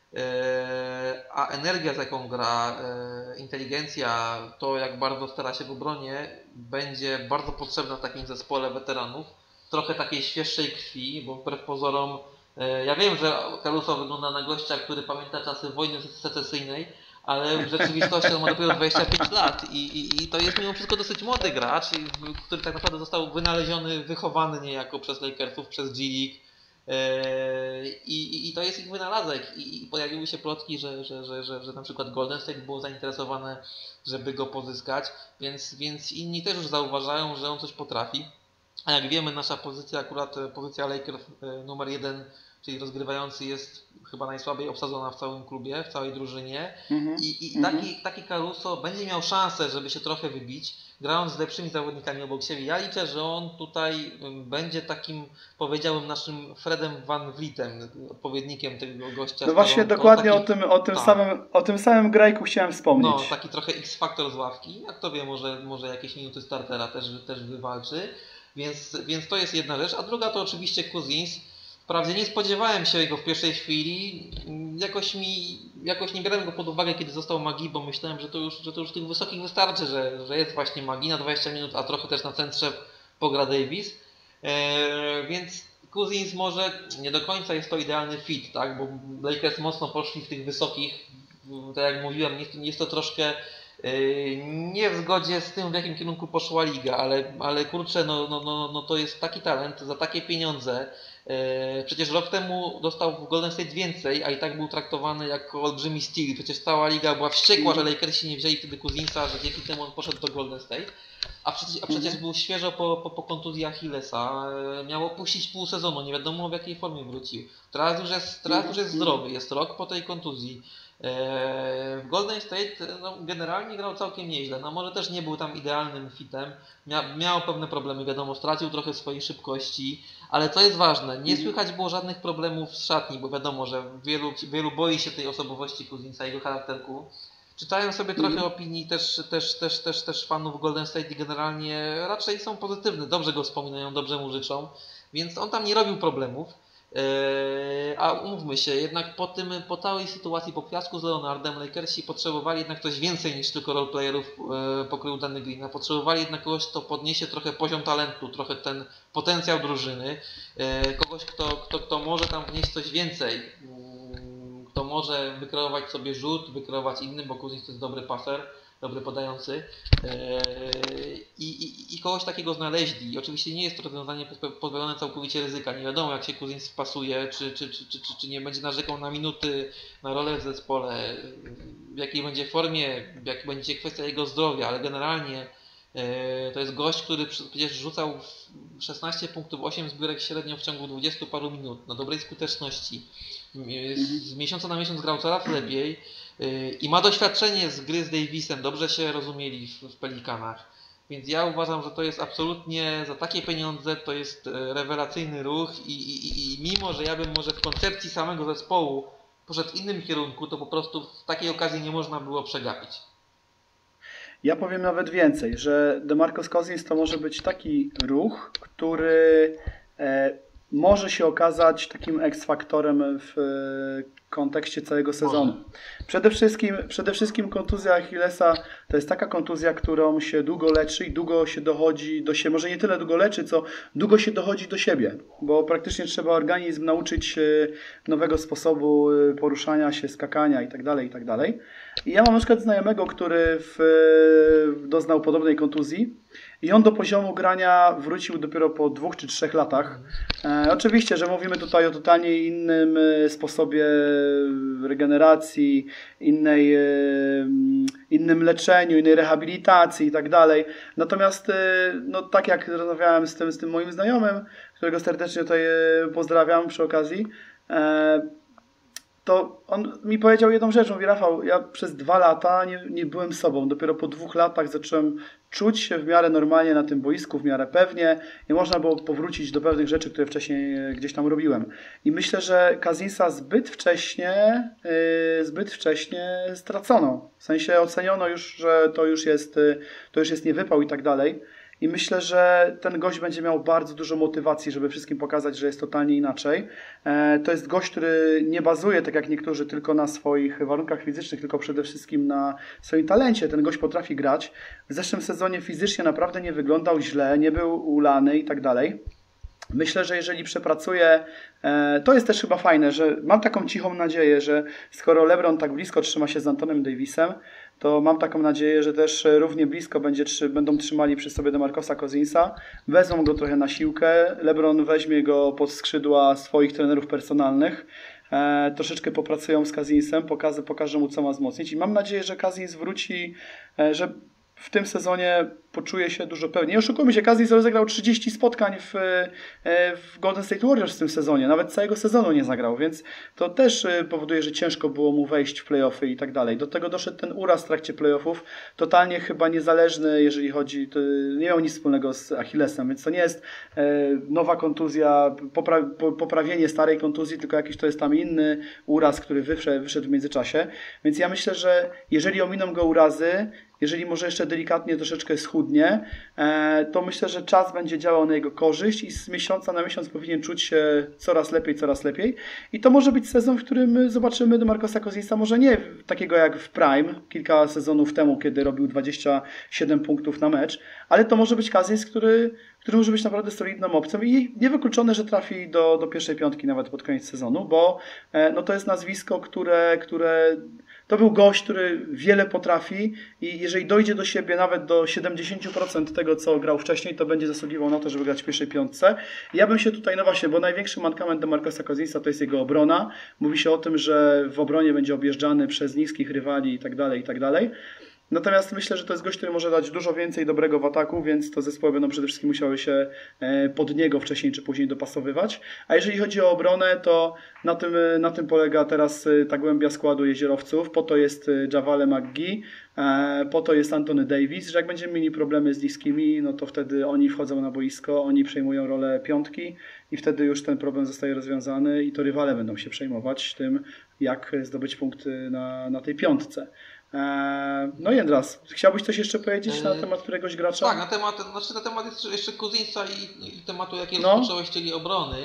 a energia, z jaką gra, inteligencja, to jak bardzo stara się w obronie, będzie bardzo potrzebna w takim zespole weteranów, trochę takiej świeższej krwi, bo wbrew pozorom ja wiem, że Caruso wygląda na gościa, który pamięta czasy wojny secesyjnej, ale w rzeczywistości on ma dopiero 25 lat i to jest mimo wszystko dosyć młody gracz, który tak naprawdę został wynaleziony, wychowany niejako przez Lakersów, przez G League i to jest ich wynalazek i pojawiły się plotki, że na przykład Golden State było zainteresowane, żeby go pozyskać, więc inni też już zauważają, że on coś potrafi. A jak wiemy, nasza pozycja, akurat pozycja Lakers numer 1, czyli rozgrywający, jest chyba najsłabiej obsadzona w całym klubie, w całej drużynie. Taki Caruso będzie miał szansę, żeby się trochę wybić, grając z lepszymi zawodnikami obok siebie. Ja liczę, że on tutaj będzie takim, powiedziałbym, naszym Fredem Van Vlietem, odpowiednikiem tego gościa. No właśnie dokładnie o tym samym grajku chciałem wspomnieć. No, taki trochę X-faktor z ławki. Jak to wie, może jakieś minuty startera też wywalczy. Więc to jest jedna rzecz, a druga to oczywiście Cousins. Wprawdzie nie spodziewałem się go w pierwszej chwili. Jakoś nie brałem go pod uwagę, kiedy został Magi, bo myślałem, że to już tych wysokich wystarczy, że jest właśnie Magi na 20 minut, a trochę też na centrze pogra Davis. Więc Cousins może nie do końca jest to idealny fit, tak? Bo Lakers mocno poszli w tych wysokich, tak jak mówiłem, jest to troszkę nie w zgodzie z tym, w jakim kierunku poszła liga, ale kurczę, no to jest taki talent za takie pieniądze. Przecież rok temu dostał w Golden State więcej, a i tak był traktowany jako olbrzymi steal. Przecież cała liga była wściekła, że Lakersi nie wzięli wtedy Cousinsa, że dzięki temu on poszedł do Golden State. A przecież był świeżo po kontuzji Achillesa, miał opuścić pół sezonu, nie wiadomo w jakiej formie wrócił. Teraz już jest zdrowy, jest rok po tej kontuzji. W Golden State generalnie grał całkiem nieźle, może też nie był tam idealnym fitem, miał pewne problemy, wiadomo, stracił trochę swojej szybkości, ale co jest ważne, nie słychać było żadnych problemów z szatni, bo wiadomo, że wielu boi się tej osobowości Cousinsa, jego charakterku. Czytałem sobie trochę opinii też fanów Golden State i generalnie raczej są pozytywne, dobrze go wspominają, dobrze mu życzą, więc on tam nie robił problemów. A umówmy się, jednak po całej sytuacji, po fiasku z Leonardem, Lakersi potrzebowali jednak coś więcej niż tylko roleplayerów pokroju Danny Greena. Potrzebowali jednak kogoś, kto podniesie trochę poziom talentu, trochę ten potencjał drużyny, kogoś, kto może tam wnieść coś więcej, kto może wykreować sobie rzut, wykreować innym, bo Cousins to jest dobry paser, dobry podający i kogoś takiego znaleźli. I oczywiście nie jest to rozwiązanie pozbawione całkowicie ryzyka. Nie wiadomo, jak się Cousins spasuje, czy nie będzie narzekał na minuty, na rolę w zespole, w jakiej będzie formie, jak będzie kwestia jego zdrowia, ale generalnie to jest gość, który przecież rzucał 16 punktów, 8 zbiórek średnio w ciągu 20 paru minut na dobrej skuteczności. Z miesiąca na miesiąc grał coraz lepiej i ma doświadczenie z gry z Davisem, dobrze się rozumieli w Pelikanach. Więc ja uważam, że to jest absolutnie za takie pieniądze, to jest rewelacyjny ruch i mimo, że ja bym może w koncepcji samego zespołu poszedł w innym kierunku, to po prostu w takiej okazji nie można było przegapić. Ja powiem nawet więcej, że DeMarcus Cousins to może być taki ruch, który może się okazać takim X-faktorem w kontekście całego sezonu. Przede wszystkim kontuzja Achillesa to jest taka kontuzja, którą się długo leczy i długo się dochodzi do siebie. Może nie tyle długo leczy, co długo się dochodzi do siebie, bo praktycznie trzeba organizm nauczyć nowego sposobu poruszania się, skakania itd. itd. I ja mam na przykład znajomego, który doznał podobnej kontuzji i on do poziomu grania wrócił dopiero po 2 czy 3 latach. Oczywiście, że mówimy tutaj o totalnie innym sposobie regeneracji, innym leczeniu, innej rehabilitacji i tak dalej. Natomiast tak jak rozmawiałem z tym moim znajomym, którego serdecznie tutaj pozdrawiam przy okazji, to on mi powiedział jedną rzecz. Mówi: Rafał, ja przez 2 lata nie byłem sobą. Dopiero po 2 latach zacząłem czuć się w miarę normalnie na tym boisku, w miarę pewnie. Nie można było powrócić do pewnych rzeczy, które wcześniej gdzieś tam robiłem. I myślę, że Cousinsa zbyt wcześnie stracono. W sensie oceniono już, że to już jest niewypał i tak dalej. I myślę, że ten gość będzie miał bardzo dużo motywacji, żeby wszystkim pokazać, że jest totalnie inaczej. To jest gość, który nie bazuje, tak jak niektórzy, tylko na swoich warunkach fizycznych, tylko przede wszystkim na swoim talencie. Ten gość potrafi grać. W zeszłym sezonie fizycznie naprawdę nie wyglądał źle, nie był ulany i tak dalej. Myślę, że jeżeli przepracuje, to jest też chyba fajne, że mam taką cichą nadzieję, że skoro LeBron tak blisko trzyma się z Antonem Davisem, to mam taką nadzieję, że też równie blisko będą trzymali przy sobie DeMarcusa Cousinsa, wezmą go trochę na siłkę, LeBron weźmie go pod skrzydła swoich trenerów personalnych, troszeczkę popracują z Cousinsem, pokażą mu, co ma wzmocnić i mam nadzieję, że Cousins wróci, że w tym sezonie poczuje się dużo pewniej. Nie oszukujmy się, Cousins rozegrał 30 spotkań w Golden State Warriors w tym sezonie. Nawet całego sezonu nie zagrał, więc to też powoduje, że ciężko było mu wejść w playoffy i tak dalej. Do tego doszedł ten uraz w trakcie playoffów, totalnie chyba niezależny, jeżeli chodzi, to nie miał nic wspólnego z Achillesem, więc to nie jest nowa kontuzja, poprawienie starej kontuzji, tylko jakiś to jest tam inny uraz, który wyszedł w międzyczasie. Więc ja myślę, że jeżeli ominą go urazy, jeżeli może jeszcze delikatnie troszeczkę schudnie, trudnie, to myślę, że czas będzie działał na jego korzyść i z miesiąca na miesiąc powinien czuć się coraz lepiej, coraz lepiej. I to może być sezon, w którym zobaczymy DeMarcusa Cousinsa, może nie takiego jak w Prime, kilka sezonów temu, kiedy robił 27 punktów na mecz, ale to może być Cousins, który może być naprawdę solidną opcją i niewykluczone, że trafi do pierwszej piątki nawet pod koniec sezonu, bo no to jest nazwisko, które to był gość, który wiele potrafi i jeżeli dojdzie do siebie nawet do 70% tego, co grał wcześniej, to będzie zasługiwał na to, żeby grać w pierwszej piątce. Ja bym się tutaj, no właśnie, bo największy mankament DeMarcusa Cousinsa to jest jego obrona. Mówi się o tym, że w obronie będzie objeżdżany przez niskich rywali i tak dalej, i tak dalej. Natomiast myślę, że to jest gość, który może dać dużo więcej dobrego w ataku, więc to zespoły będą przede wszystkim musiały się pod niego wcześniej czy później dopasowywać. A jeżeli chodzi o obronę, to na tym polega teraz ta głębia składu jeziorowców. Po to jest Javale McGee, po to jest Anthony Davis, że jak będziemy mieli problemy z niskimi, no to wtedy oni wchodzą na boisko, oni przejmują rolę piątki i wtedy już ten problem zostaje rozwiązany i to rywale będą się przejmować tym, jak zdobyć punkty na tej piątce. No Jędras, chciałbyś coś jeszcze powiedzieć na temat któregoś gracza? Tak, na temat jeszcze Cousinsa i tematu, jakie rozpocząłeś, czyli obrony.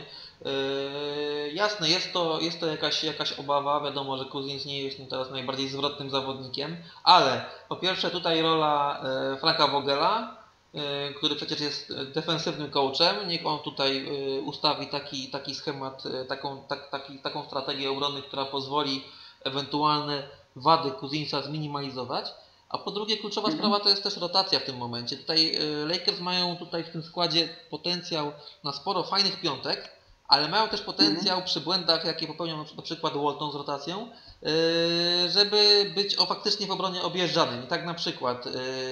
Jasne, jest to jakaś obawa, wiadomo, że Cousins nie jest teraz najbardziej zwrotnym zawodnikiem, ale po pierwsze tutaj rola Franka Vogela, który przecież jest defensywnym coachem, niech on tutaj ustawi taki schemat, taką strategię obrony, która pozwoli ewentualne wady Cousinsa zminimalizować. A po drugie kluczowa sprawa to jest też rotacja w tym momencie. Tutaj Lakers mają tutaj w tym składzie potencjał na sporo fajnych piątek, ale mają też potencjał przy błędach, jakie popełnią na przykład Walton z rotacją, żeby być faktycznie w obronie objeżdżanym. I tak na przykład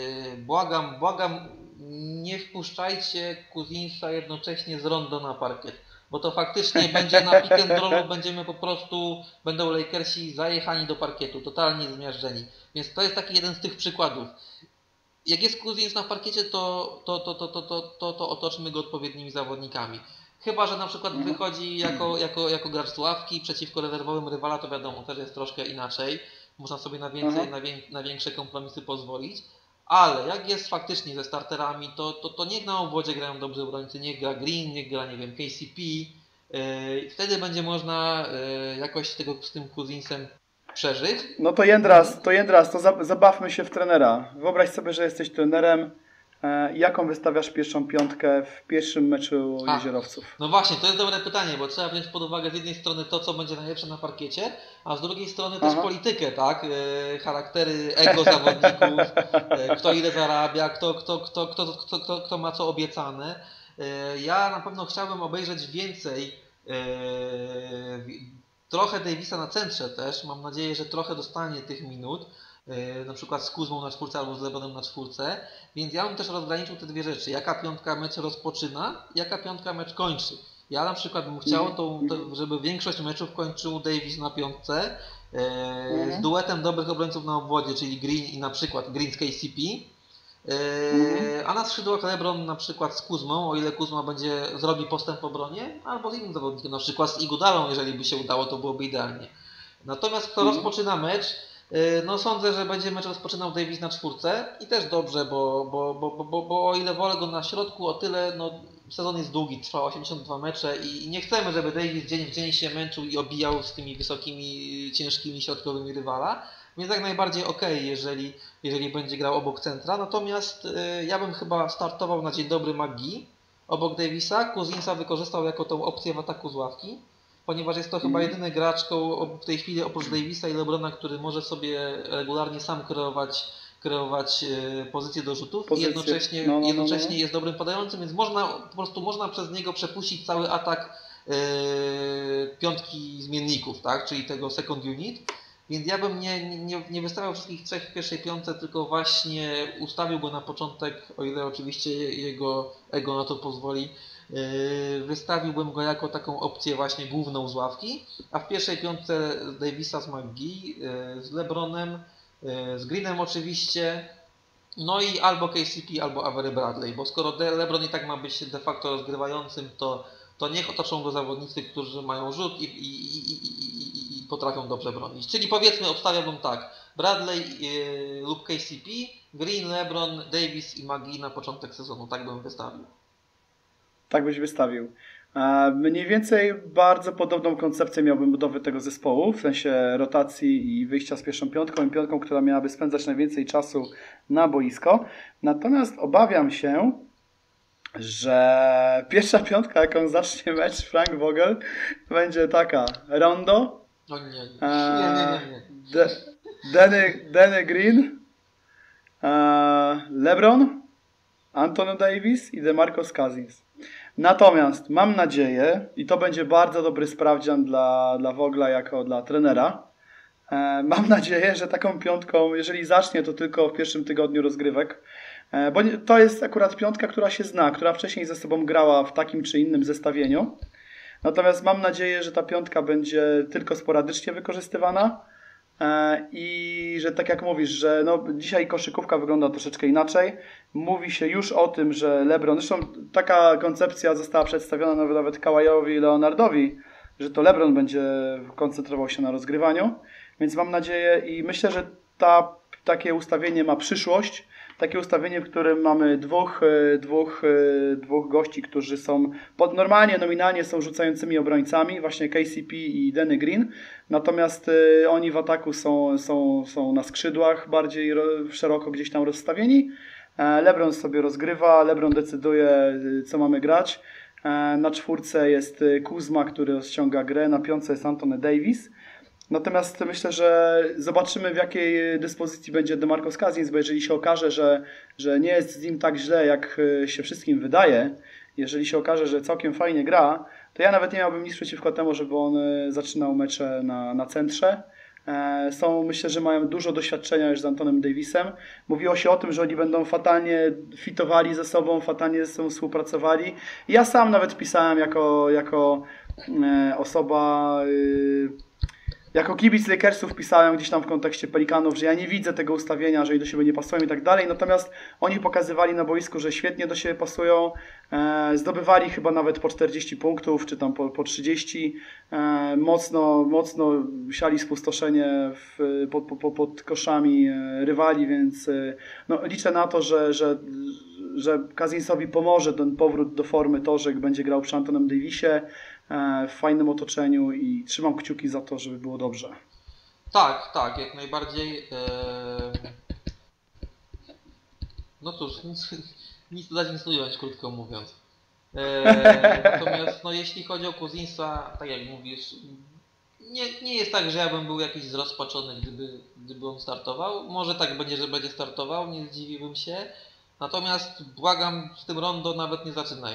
błagam, nie wpuszczajcie Cousinsa jednocześnie z Rondo na parkiet, bo to faktycznie będzie na pick and rollu, będą Lakersi zajechani do parkietu, totalnie zmiażdżeni. Więc to jest taki jeden z tych przykładów. Jak jest Cousins na parkiecie, to otoczmy go odpowiednimi zawodnikami. Chyba że na przykład wychodzi jako gracz z ławki przeciwko rezerwowym rywala, to wiadomo, też jest troszkę inaczej. Można sobie na większe kompromisy pozwolić. Ale jak jest faktycznie ze starterami, to niech na obwodzie grają dobrzy obrońcy, niech gra Green, niech gra, nie wiem, KCP. Wtedy będzie można jakoś z tym Cousinsem przeżyć. No to Jędras, to zabawmy się w trenera. Wyobraź sobie, że jesteś trenerem. Jaką wystawiasz pierwszą piątkę w pierwszym meczu jeziorowców? No właśnie, to jest dobre pytanie, bo trzeba wziąć pod uwagę z jednej strony to, co będzie najlepsze na parkiecie, a z drugiej strony też politykę, tak? Charaktery, ego zawodników, kto ile zarabia, kto ma co obiecane. Ja na pewno chciałbym obejrzeć więcej, trochę Davisa na centrze też. Mam nadzieję, że trochę dostanie tych minut. Na przykład z Kuzmą na czwórce albo z LeBronem na czwórce, więc ja bym też rozgraniczył te dwie rzeczy, jaka piątka mecz rozpoczyna, jaka piątka mecz kończy. Ja na przykład bym chciał, żeby większość meczów kończył Davis na piątce, z duetem dobrych obrońców na obwodzie, czyli Green i na przykład Green z KCP, a na skrzydłach LeBron na przykład z Kuzmą, o ile Kuzma zrobi postęp w obronie, albo z innym zawodnikiem, na przykład z Iguodalą, jeżeli by się udało, to byłoby idealnie. Natomiast kto rozpoczyna mecz, no sądzę, że będzie mecz rozpoczynał Davis na czwórce i też dobrze, bo o ile wolę go na środku, o tyle sezon jest długi, trwa 82 mecze i nie chcemy, żeby Davis dzień w dzień się męczył i obijał z tymi wysokimi, ciężkimi środkowymi rywala, więc jak najbardziej okej, jeżeli będzie grał obok centra, natomiast ja bym chyba startował na dzień dobry McGee obok Davisa, Cousinsa wykorzystał jako tą opcję w ataku z ławki, ponieważ jest to chyba jedyny gracz w tej chwili oprócz Davisa i LeBrona, który może sobie regularnie sam kreować pozycje do rzutów i jednocześnie jest dobrym podającym, więc po prostu można przez niego przepuścić cały atak piątki zmienników, tak? Czyli tego second unit. Więc ja bym nie wystawiał wszystkich trzech w pierwszej piątce, tylko właśnie ustawił go na początek, o ile oczywiście jego ego na to pozwoli. Wystawiłbym go jako taką opcję właśnie główną z ławki, a w pierwszej piątce Davisa z McGee, z LeBronem, z Greenem oczywiście, no i albo KCP, albo Avery Bradley, bo skoro LeBron i tak ma być de facto rozgrywającym, to niech otoczą go zawodnicy, którzy mają rzut i potrafią dobrze bronić. Czyli powiedzmy, obstawiałbym tak, Bradley lub KCP, Green, LeBron, Davis i Magi na początek sezonu, tak bym wystawił. Tak byś wystawił. Mniej więcej bardzo podobną koncepcję miałbym budowy tego zespołu, w sensie rotacji i wyjścia z pierwszą piątką i piątką, która miałaby spędzać najwięcej czasu na boisko. Natomiast obawiam się, że pierwsza piątka, jaką zacznie mecz Frank Vogel, będzie taka: Rondo, O nie. Danny Green, LeBron, Anthony Davis i DeMarcus Cousins. Natomiast mam nadzieję, i to będzie bardzo dobry sprawdzian dla Vogla jako dla trenera, mam nadzieję, że taką piątką, jeżeli zacznie, to tylko w pierwszym tygodniu rozgrywek, bo to jest akurat piątka, która się zna, która wcześniej ze sobą grała w takim czy innym zestawieniu. Natomiast mam nadzieję, że ta piątka będzie tylko sporadycznie wykorzystywana i że tak jak mówisz, że no, dzisiaj koszykówka wygląda troszeczkę inaczej. Mówi się już o tym, że LeBron, zresztą taka koncepcja została przedstawiona nawet Kawajowi i Leonardowi, że to LeBron będzie koncentrował się na rozgrywaniu, więc mam nadzieję i myślę, że takie ustawienie ma przyszłość. Takie ustawienie, w którym mamy dwóch gości, którzy są normalnie, nominalnie są rzucającymi obrońcami, właśnie KCP i Danny Green. Natomiast oni w ataku są na skrzydłach, bardziej szeroko gdzieś tam rozstawieni. LeBron sobie rozgrywa, LeBron decyduje, co mamy grać. Na czwórce jest Kuzma, który rozciąga grę, na piątce jest Anthony Davis. Natomiast myślę, że zobaczymy, w jakiej dyspozycji będzie DeMarcus Cousins, bo jeżeli się okaże, że nie jest z nim tak źle, jak się wszystkim wydaje, jeżeli się okaże, że całkiem fajnie gra, to ja nawet nie miałbym nic przeciwko temu, żeby on zaczynał mecze na centrze. Myślę, że mają dużo doświadczenia już z Antonem Davisem. Mówiło się o tym, że oni będą fatalnie fitowali ze sobą, fatalnie ze sobą współpracowali. Ja sam nawet pisałem jako osoba... Jako kibic Lakersów pisałem gdzieś tam w kontekście Pelikanów, że ja nie widzę tego ustawienia, że oni do siebie nie pasują i tak dalej. Natomiast oni pokazywali na boisku, że świetnie do siebie pasują. Zdobywali chyba nawet po 40 punktów, czy tam po 30. Mocno siali spustoszenie pod koszami rywali, więc no, liczę na to, że Cousinsowi pomoże ten powrót do formy to, że będzie grał przy Antonem Davisie w fajnym otoczeniu i trzymam kciuki za to, żeby było dobrze. Tak, jak najbardziej. No cóż, nic dodać, nic ująć, krótko mówiąc. Natomiast no, jeśli chodzi o Cousinsa, tak jak mówisz, nie jest tak, że ja bym był jakiś zrozpaczony, gdyby on startował. Może tak będzie, że będzie startował, nie zdziwiłbym się. Natomiast błagam, z tym Rondo nawet nie zaczynaj.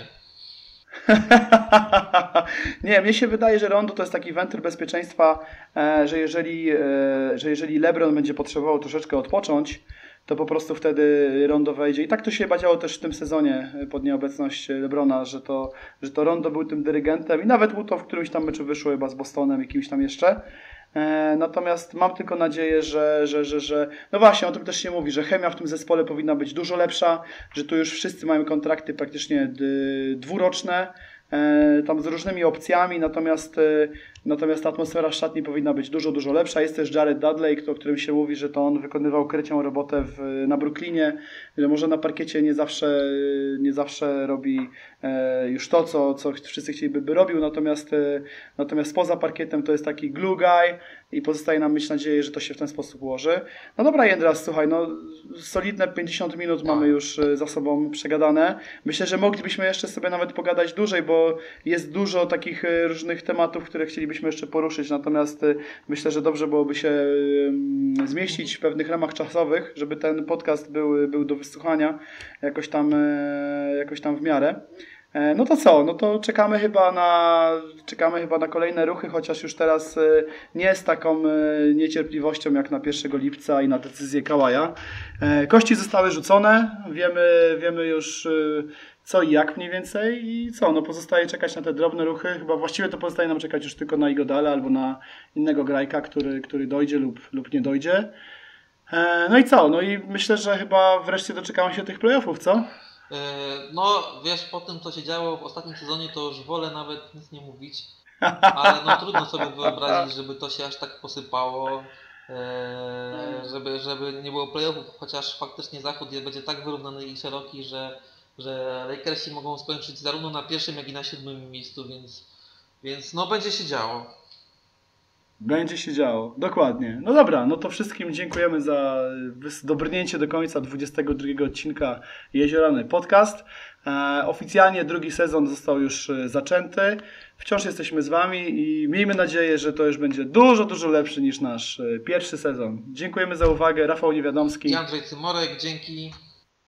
Nie, mnie się wydaje, że Rondo to jest taki wentyl bezpieczeństwa, że jeżeli LeBron będzie potrzebował troszeczkę odpocząć, to po prostu wtedy Rondo wejdzie. I tak to się chyba działo też w tym sezonie pod nieobecność LeBrona, że to Rondo był tym dyrygentem i nawet mu to w którymś tam meczu wyszło chyba z Bostonem i kimś tam jeszcze. Natomiast mam tylko nadzieję, że no właśnie, o tym też się mówi, że chemia w tym zespole powinna być dużo lepsza, że tu już wszyscy mają kontrakty praktycznie dwuroczne, tam z różnymi opcjami, natomiast ta atmosfera w szatni powinna być dużo lepsza. Jest też Jared Dudley, o którym się mówi, że to on wykonywał krycią robotę na Brooklynie, że może na parkiecie nie zawsze robi już to, co wszyscy chcieliby robił, natomiast poza parkietem to jest taki glue guy i pozostaje nam mieć nadzieję, że to się w ten sposób ułoży. No dobra, Jędras, słuchaj, no solidne 50 minut mamy już za sobą przegadane. Myślę, że moglibyśmy jeszcze sobie nawet pogadać dłużej, bo jest dużo takich różnych tematów, które chcielibyśmy jeszcze poruszyć, natomiast myślę, że dobrze byłoby się zmieścić w pewnych ramach czasowych, żeby ten podcast był do wysłuchania jakoś tam w miarę. No to co? No to czekamy chyba na kolejne ruchy, chociaż już teraz nie z taką niecierpliwością jak na 1 lipca i na decyzję Kawaja. Kości zostały rzucone, wiemy już co i jak mniej więcej i co? No pozostaje czekać na te drobne ruchy. Chyba właściwie to pozostaje nam czekać już tylko na Igodala albo na innego grajka, który dojdzie lub nie dojdzie. No i co? No i myślę, że chyba wreszcie doczekamy się tych playoffów, co? No wiesz, po tym co się działo w ostatnim sezonie, to już wolę nawet nic nie mówić, ale no trudno sobie wyobrazić, żeby to się aż tak posypało. żeby nie było playoffów, chociaż faktycznie zachód będzie tak wyrównany i szeroki, że Lakersi mogą skończyć zarówno na pierwszym, jak i na 7. miejscu, więc no będzie się działo. Będzie się działo, dokładnie. No dobra, no to wszystkim dziękujemy za dobrnięcie do końca 22 odcinka Jeziorany Podcast. Oficjalnie drugi sezon został już zaczęty. Wciąż jesteśmy z Wami i miejmy nadzieję, że to już będzie dużo, dużo lepszy niż nasz pierwszy sezon. Dziękujemy za uwagę. Rafał Niewiadomski I Andrzej Cymorek, dzięki.